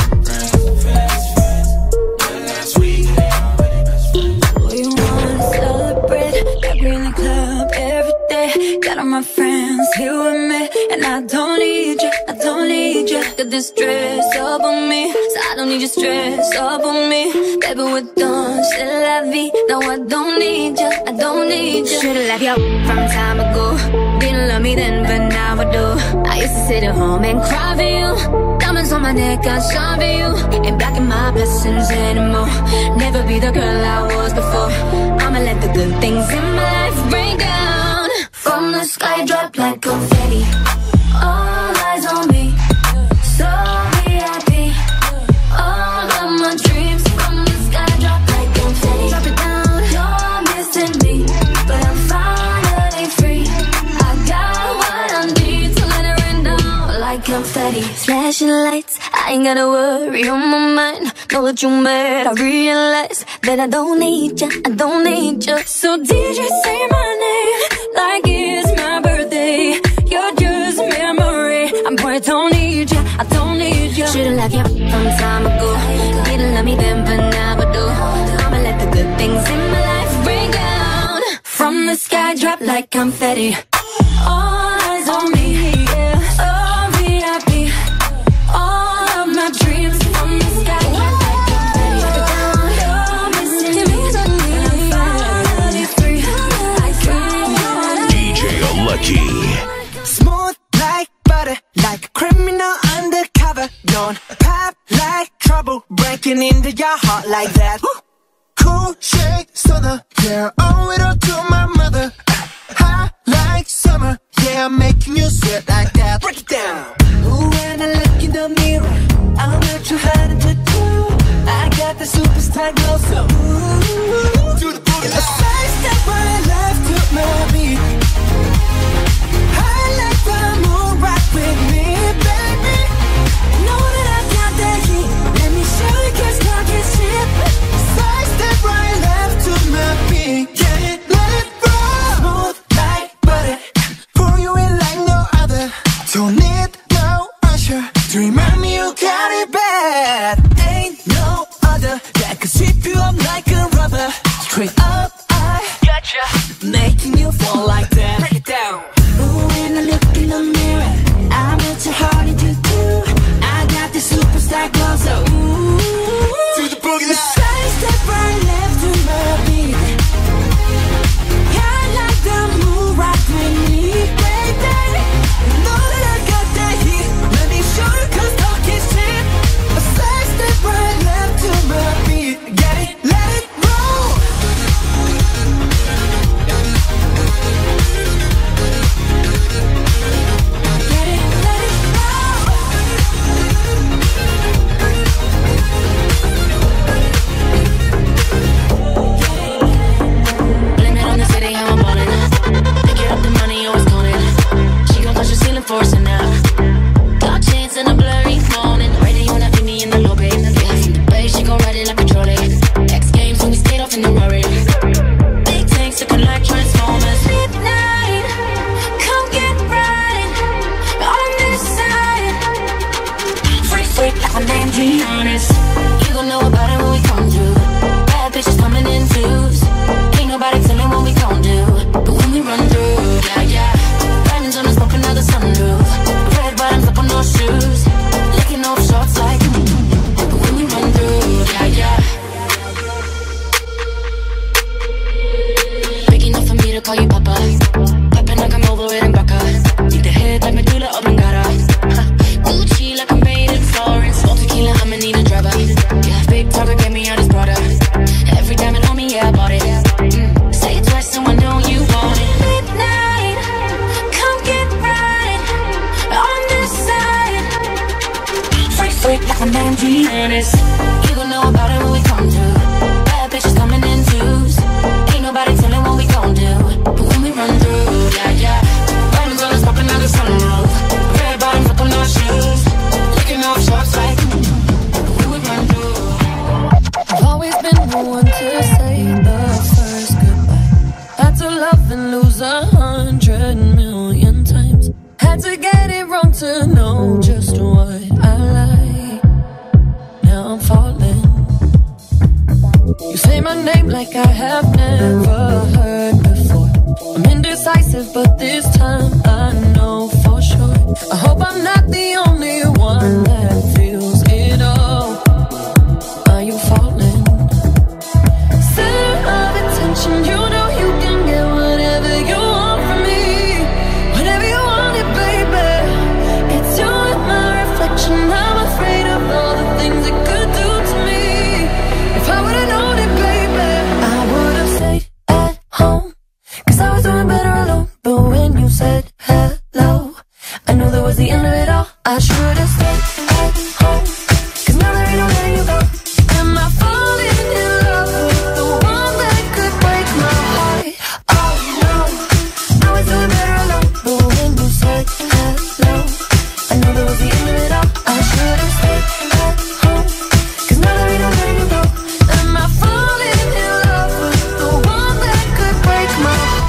Met last week and they already best friends. We wanna celebrate, got me in the club every day. Got all my friends here with me, and I don't need you, I don't need you. Got this stress up on me, so I don't need your stress up on me. Baby, we're done, c'est la vie. No, I don't need you, I don't need you. Should've left you from time ago. Didn't love me then, but now I do. I used to sit at home and cry for you. Diamonds on my neck, I shine for you. Ain't blocking my blessings anymore. Never be the girl I was before. I'ma let the good things in my life rain down. From the sky, drop like confetti. All eyes on me, so VIP. All of my dreams from the sky, drop like confetti. Drop it down, you're missing me, but I'm finally free. I got what I need to let it rain down like confetti. Flashing lights, I ain't gotta worry on my mind. Know that you mad, I realize that I don't need you, I don't need you. So DJ, say my name like it's my birthday. You're just memory, boy, I don't need you, I don't need you. Should've left you from time ago. Didn't love me then, but now I do. I'ma let the good things in my life rain down. From the sky, drop like confetti. All eyes on me, yeah. So VIP. All of my dreams from the sky, drop like confetti. Drop it down, you're missing me, but I'm finally free. I got DJ Lucky. Smooth like butter, like a criminal undercover. Don't pop like trouble, breaking into your heart like that. Who cool shade stunner. Yeah, owe it all to my mother. Hot like summer. Yeah, I'm making you sweat like that. Break it down. Ooh, when I look in the mirror, I'm not too hard to do. I got the superstar glow, so ooh, do the booty. A side step right left to my beat. I like the moon rock with me, baby. Know that I got that heat. Let me show you 'cause talk is cheap. Side step right left to my beat. Get it, let it roll. Smooth like butter. Pour you in like no other. Don't need no usher to remind me you got it bad. Ain't no other that could sweep you up like a rubber. Straight up, I gotcha, making you fall like that. Break it down. Ooh, when I look in the mirror, I'm not too hard to do. I got the superstar glow, so ooh, do the boogie line. Side step right left to my beat. Yeah, I like the moon rock with me, baby. Know that I got that heat. Let me show you 'cause talk is cheap. A side step right left to my beat. Get it, let it roll. Get it, let it roll. Blame it on the city, how I'm ballin'. Pick it up, the money always calling. She gon' touch the ceiling for us now. Dark chains in a blurry morning. Radio on that beat me in the lobby. Yeah, from the bay, she gon' ride it like a trolley. X Games when we skate off in the Rory. Big tanks looking like Transformers. Midnight, come get right on this side. Freak, freak, like my name, be honest. You gon' know about it when we come through. Bad bitches coming in twos. Ain't nobody telling what we gon' do. But when we run through, yeah, yeah. Diamonds on us, popping out the sunroof. Red bottoms up on those shoes. Licking off shots like. But when we run through, yeah, yeah. Big enough for me to call you Papa. Popping like I'm over it in Baka. Need the head like Medulla Oblongata. Gucci like I'm made in Florence. All tequila, I'ma need a driver. Yeah, big target, get me out his brother. Every diamond on me, yeah, I bought it. Say it twice so I know you want it. Midnight, come get right on this side. Freak, freak, like my name, be honest. You gon' know about it when we come through. Bad bitches coming in twos. Ain't nobody telling what we gon' do. But when we run through, yeah, yeah. Diamonds on us, popping out the sunroof. Red bottoms up on our shoes. Licking off shots like. When we run through. I've always been the one to say the first goodbye. Had to love and lose 100 million times. Had to get it wrong to know just what I like. Now I'm falling. You say my name like I have never heard before. I'm indecisive, but this time I know for sure. I hope I'm not the only one that feels it all. Are you falling? Center of attention, you know you can get whatever you want from me. Whatever you want it, baby. It's you and my reflection. I'm afraid of all the things it could do to me. If I would've known it, baby, I would've stayed at home. 'Cause I was doing better alone. But when you said hello, I knew that was the end of it all. I should've stayed at home. 'Cause now there ain't no letting you go. Am I falling in love with the one that could break my heart? Oh no, I was doing better alone. But when you said hello, I knew that was the end of it all. I should've stayed at home. 'Cause now there ain't no letting you go. Am I falling in love with the one that could break my heart?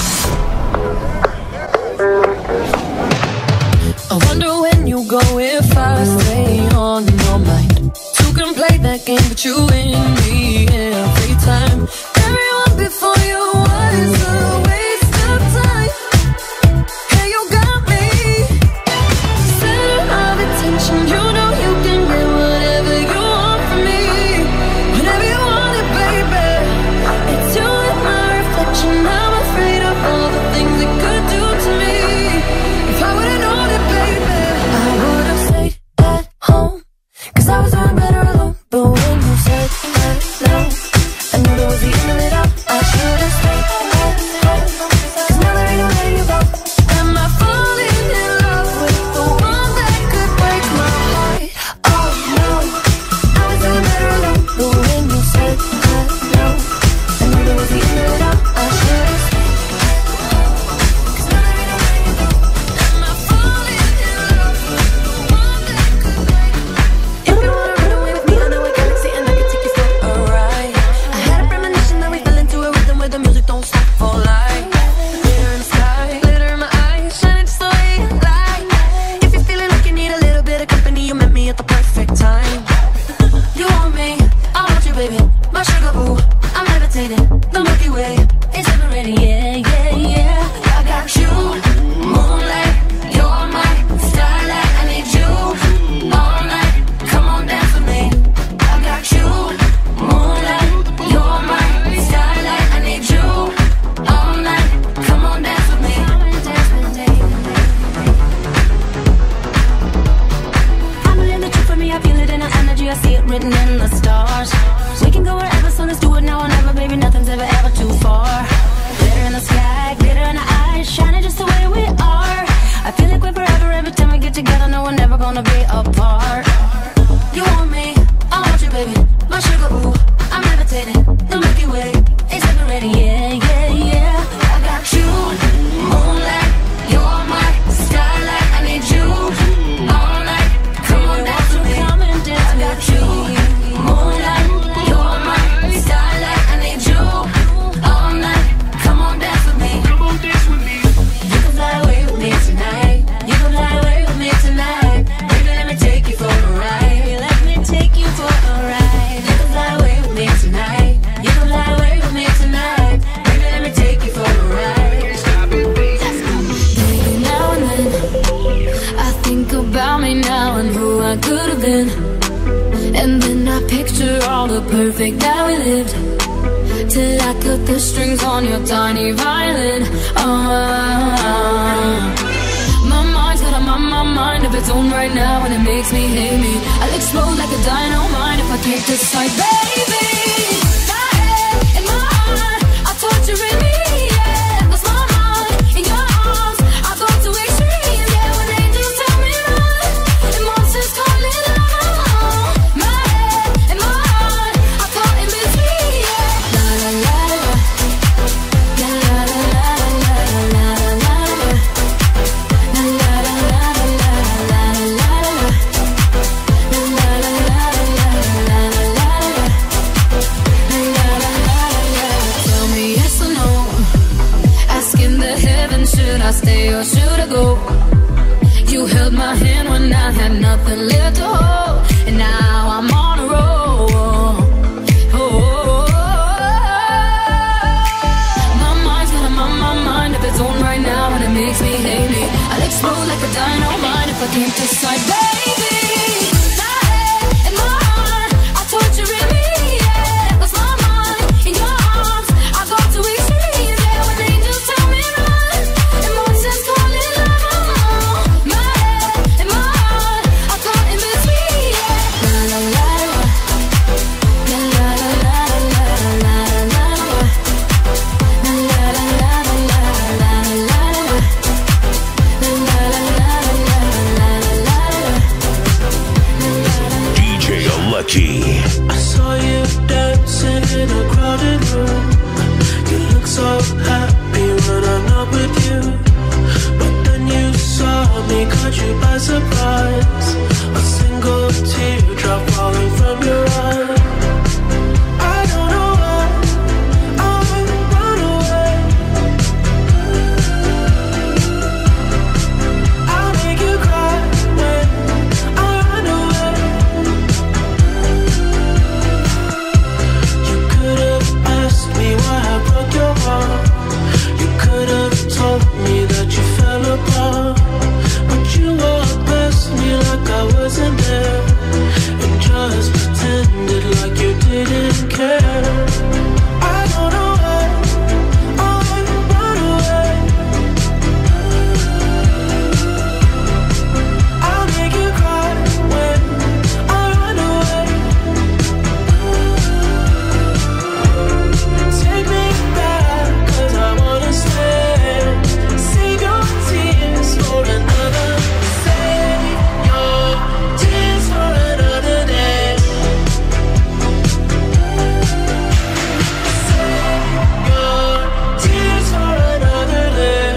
I wonder when you go if I stay on your mind. Two can play that game, but you win me every time. Everyone before you was a waste of time. Hey, you got me. Center of attention, you know you can get whatever you want from me. Whenever you want it, baby. It's you and my reflection. I'm afraid of all the things it could do to me. If I would've known it, baby, I would've stayed at home. 'Cause I was doing better alone. But when you said hello, smiling. And then I picture all the perfect that we lived, till I cut the strings on your tiny violin. My mind's got my mind of its own right now, and it makes me hate me. I'll explode like a dynamite if I can't decide, baby. My head and my heart are torturing me, yeah. Lost my mind in your arms, I go to extremes, yeah. When angels tell me run, and monsters call it love. My head and my heart are caught in between, yeah. La la la la, la la la la la la la la. Should I stay or should I go? You held my hand when I had nothing left to hold, and now I'm on a roll. My mind's got my mind of its own right now, and it makes me hate me. I'll explode like a dynamite if I can't decide, baby. My head and my heart are torturing me, yeah. Lost my mind in your arms, I go to extremes, yeah. When angels tell me run, and monsters call it love. My head and my heart are caught in between, yeah. La la la la, la la la la la la la la la, la la la la la la la la. DJ Lucky. I saw you dancing in a crowded room. You look so happy when I'm not with you, but then you saw me, caught you by surprise. A single teardrop falling from your eye. I don't know why I run away. I'll make you cry when I run away. You could have asked me why I broke your heart. You could have told me that you fell apart, but you walked past me like I wasn't there, and just pretended like you didn't care. I don't know why I run away. I'll make you cry when I run away. Take me back, 'cause I wanna stay. Save your tears for another. Save your tears for another day. Save your tears for another day.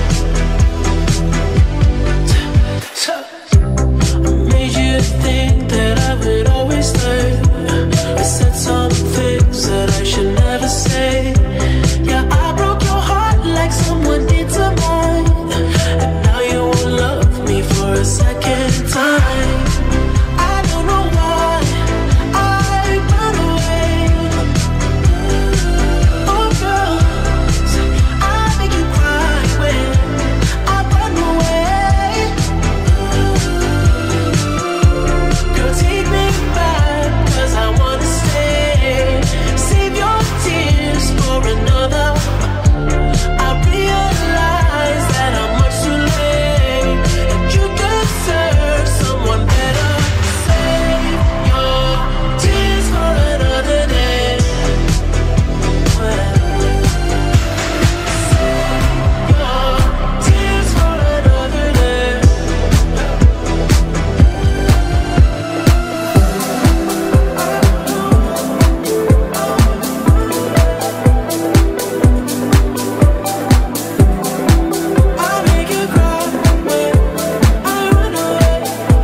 I made you think that I would always stay. I said some things that I should never say. Yeah, I broke your heart like someone did to mine, and now you won't love me for a second time. I don't know why I run away. Oh girl, I make you cry when I run away. Girl, take me back, 'cause I wanna stay. Save your tears for another. I realize that I'm much too late, and you deserve someone better. Save your tears for another day. Save your tears for another day. I'll make you cry when I run away.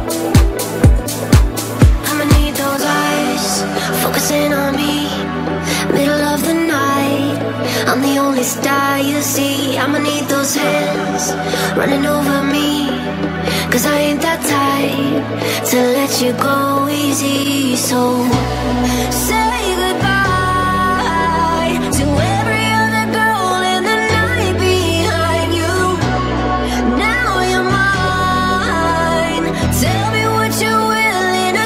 I'ma need those eyes focusing on me. Middle of the night, I'm the only star you see. I'ma need those hands running over me, 'cause I ain't that type to let you go easy. So say goodbye to every other girl in the night behind you. Now you're mine. Tell me what you're willing to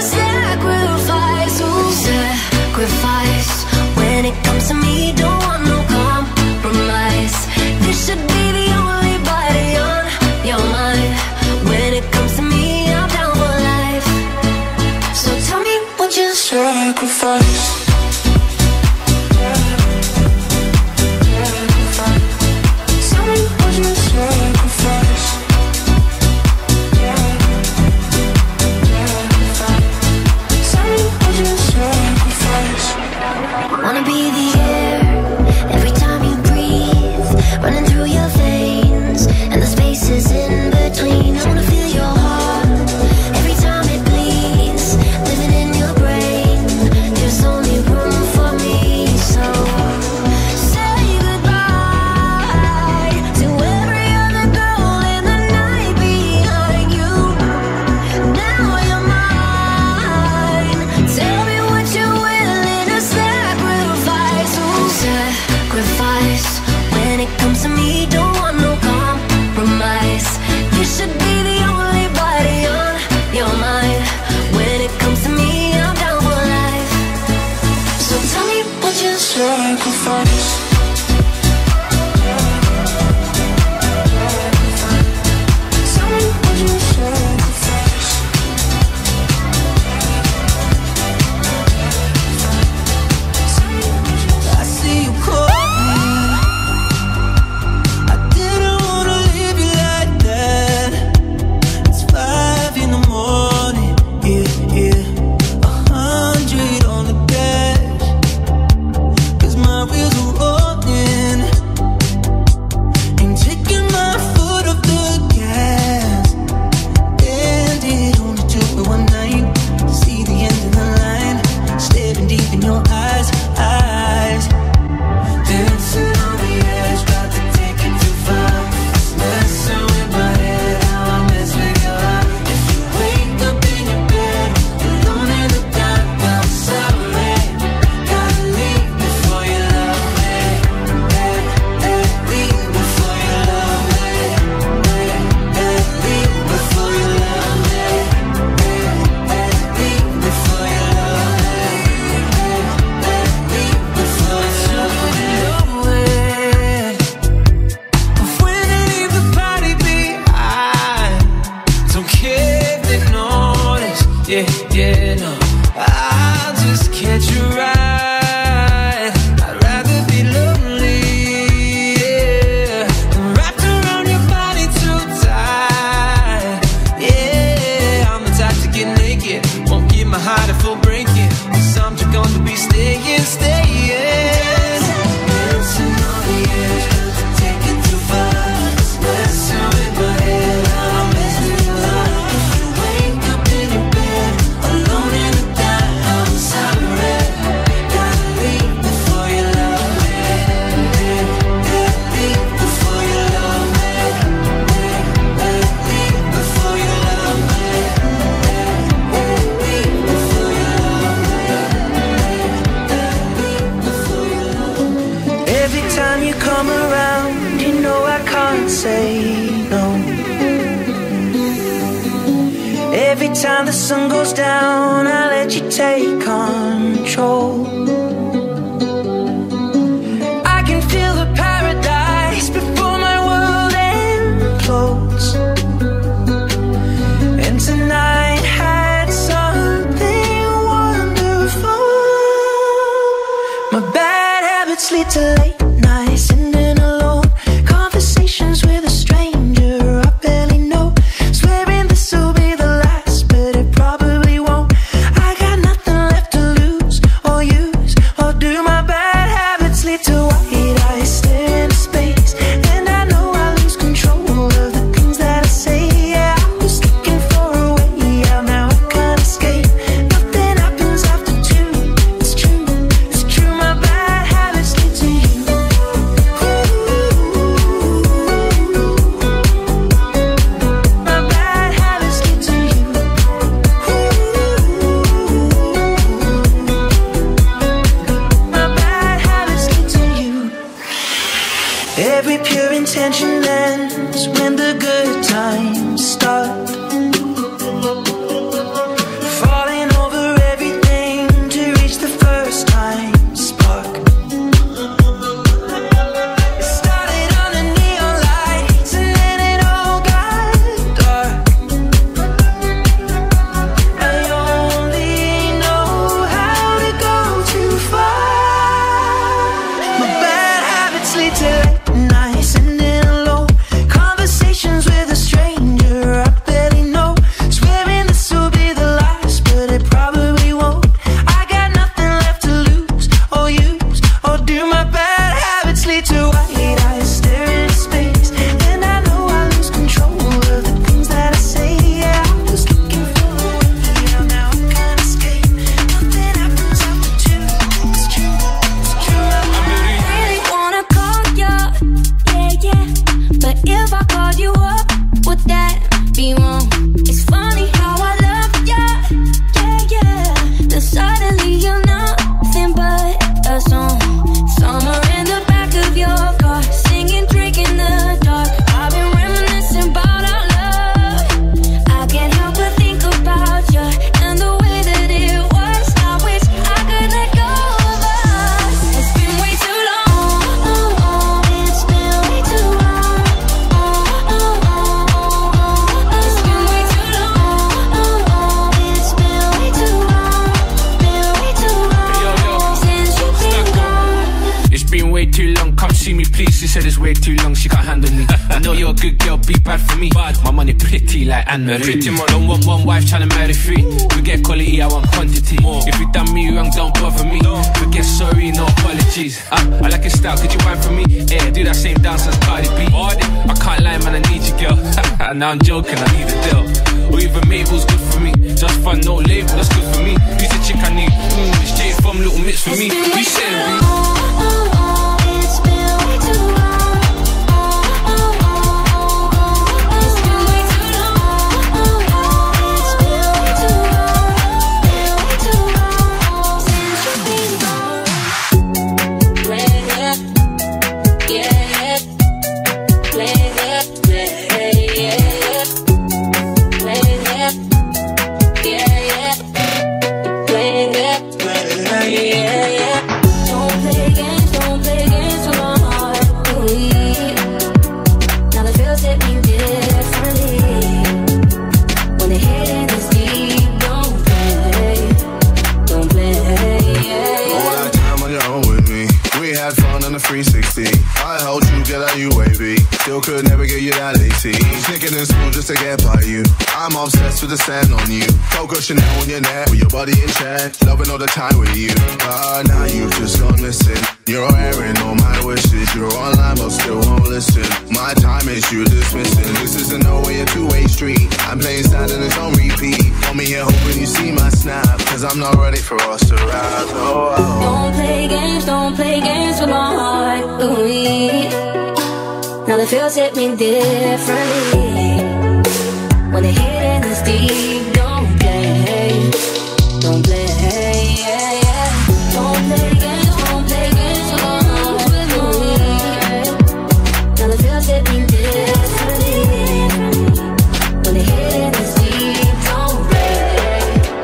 sacrifice. Tell me, would you sacrifice? Tell me, would you sacrifice? Wanna be the air every time you breathe, running through your veins and the spaces in between. I wanna feel your heart every time it bleeds, living in your brain. There's only room for me, so say goodbye to every other girl in the night behind you. Now you're mine. Tell me what you're willing to sacrifice. Ooh, sacrifice. When it comes to me, don't want no compromise. You should be the only body on your mind. When it comes to me, I'm down for life. So tell me what you Sacrifice. Tell me, would you sacrifice? I see you calling. I didn't wanna leave you like that. It's 5 in the morning, yeah. 100 on the dash, 'cause my wheels are rolling. Ain't taking my foot off the gas. Ended only took me one night to see the end of the line. Staring deep in your eyes. Dancing on the edge, about to take it too far. Messing with my head, how I mess with your heart. If you wake up in your bed, alone in the dark, I'm sorry. Gotta leave before you love me. Leave before you love me. Leave before you love me. Leave before you love me. Leave before you love me. When they leave the party behind, don't care if they notice. Yeah, no. I'll just catch you right. I'd rather be lonely, yeah, than wrapped around your body too tight. Yeah, I'm the type to get naked, won't give my heart a full breaking. 'Cause I'm just gonna be staying. Dancing on the edge, about to take it too far. Messing with my head, how I mess with your heart. If you wake up in your bed, alone in the dark, I'm sorry. Gotta leave before you love me. Leave before you love me. Leave before you love me. Leave before you love me. Leave before you love me. Every time you come around, you know I can't say no. Every time the sun goes down, I let you take control. I can feel the paradise before my world implodes. And tonight had something wonderful. My bad habits lead to late nights, sitting alone, conversations with a stranger I barely know. Swearing this will be the last, but it probably won't. I got nothing left to lose or use. be wrong. It's funny how I love ya, yeah, yeah. Then suddenly you're nothing but a song. Somewhere in the back of your car, singing, drinking the dark. I've been reminiscing about our love. I can't help but think about you and the way that it was. I wish I could let go of us. It's been way too long. It's been way too long. It's been way too long. It's been way too long. Been way too long since you've been gone. It's been way too long, come see me please. She said it's way too long, she can't handle me. I know you're a good girl, be bad for me. My money pretty like Anne-Marie. Don't want one wife, tryna marry three. Forget quality, I want quantity. If you done me wrong, don't bother me. Forget sorry, no apologies. I like your style, could you whine for me? Yeah, do that same dance as Cardi B. I can't lie, man, I need you, girl. Now I'm joking, I need a deal. Or even Mabel's good for me. Just fun, no label, that's good for me. Who's the chick I need? It's Jade from Little Mix for me. We said It's been way too long. It's been way too long. It's been way too long. Been way too long since you've been gone. Play it, yeah. Play it, yeah. Play it, yeah. Play it, yeah. Don't play games with my heart. Now the feels hit me differently. When the hidden is deep, don't play, yeah. All that time on your own with me. We had fun on the 360. I held you, get out you wavy. Still could never get you that AT. Sneaking in school just to get by you. I'm obsessed with the sand on you. Coco Chanel on your neck, with your body in check. Loving all the time with you. Now you've just gone missing. You're airing all my wishes. You're online but still won't listen. My time is you dismissing. This isn't no way a two-way street. I'm playing sad and it's on repeat. On me here hoping you see my snap, cause I'm not ready for us to ride. Don't play games with my heart. Now the feels hit me differently. When the hidden is deep, don't play, yeah. Don't play games with my heart. Now the feels hit me differently. When the hidden is deep, don't play.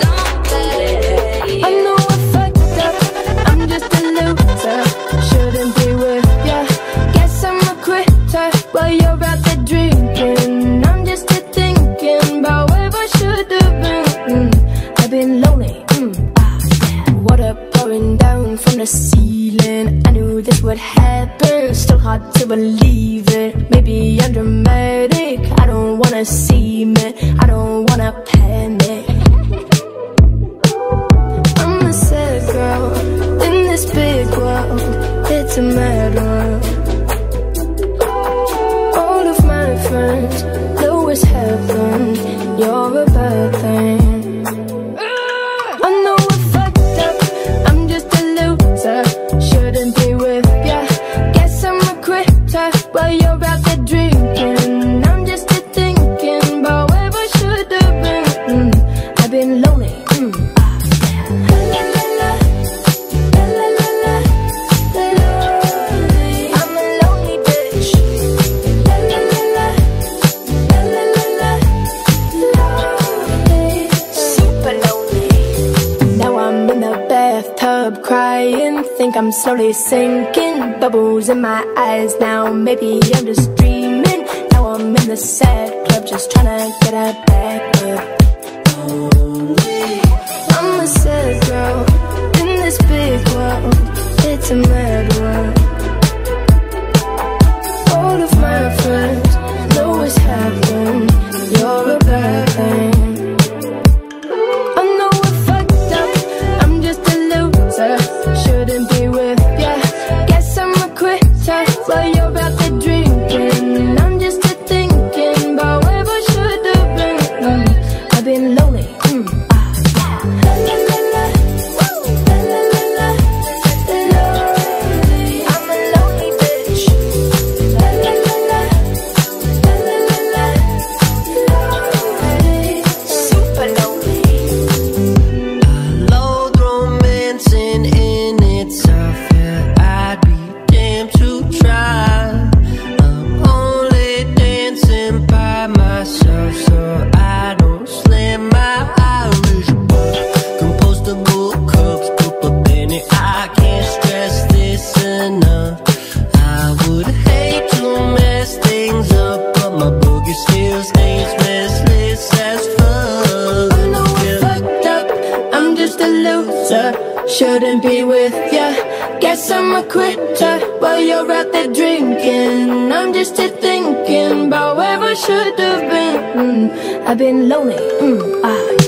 I know I fucked up, I'm just a loser. Shouldn't be with ya. Guess I'm a quitter while you're out there drinking. I'm just here thinking about where I should have been. I've been lonely, water pouring down from the ceiling. I knew this would happen, still hard to believe it. Maybe I'm dramatic, I don't wanna see me, I don't wanna panic. I'm a sad girl in this big world, it's a mad world. All of my friends know it's heaven, you're a bad thing. I know I fucked up, I'm just a loser. Shouldn't be with ya. Guess I'm a quitter while you're out there drinking. I'm just here thinking about where I should have been. I've been lonely. I'm a lonely bitch. Super lonely. Now I'm in the bathtub crying. Think I'm slowly sinking. Bubbles in my eyes now. Maybe I'm just dreaming. Now I'm in the sad club, just trying to get out back up. I'm a sad girl in this big world. It's a mad world. All of my friends know it's happened. You're a bad thing. I know I fucked up, I'm just a loser. Shouldn't be with ya. Guess I'm a quitter while you're out there drinking. I'm just here thinking about where I should have been. I've been lonely. shouldn't be with ya. Guess I'm a quitter while you're out there drinking. I'm just here thinking about where I should have been. I've been lonely,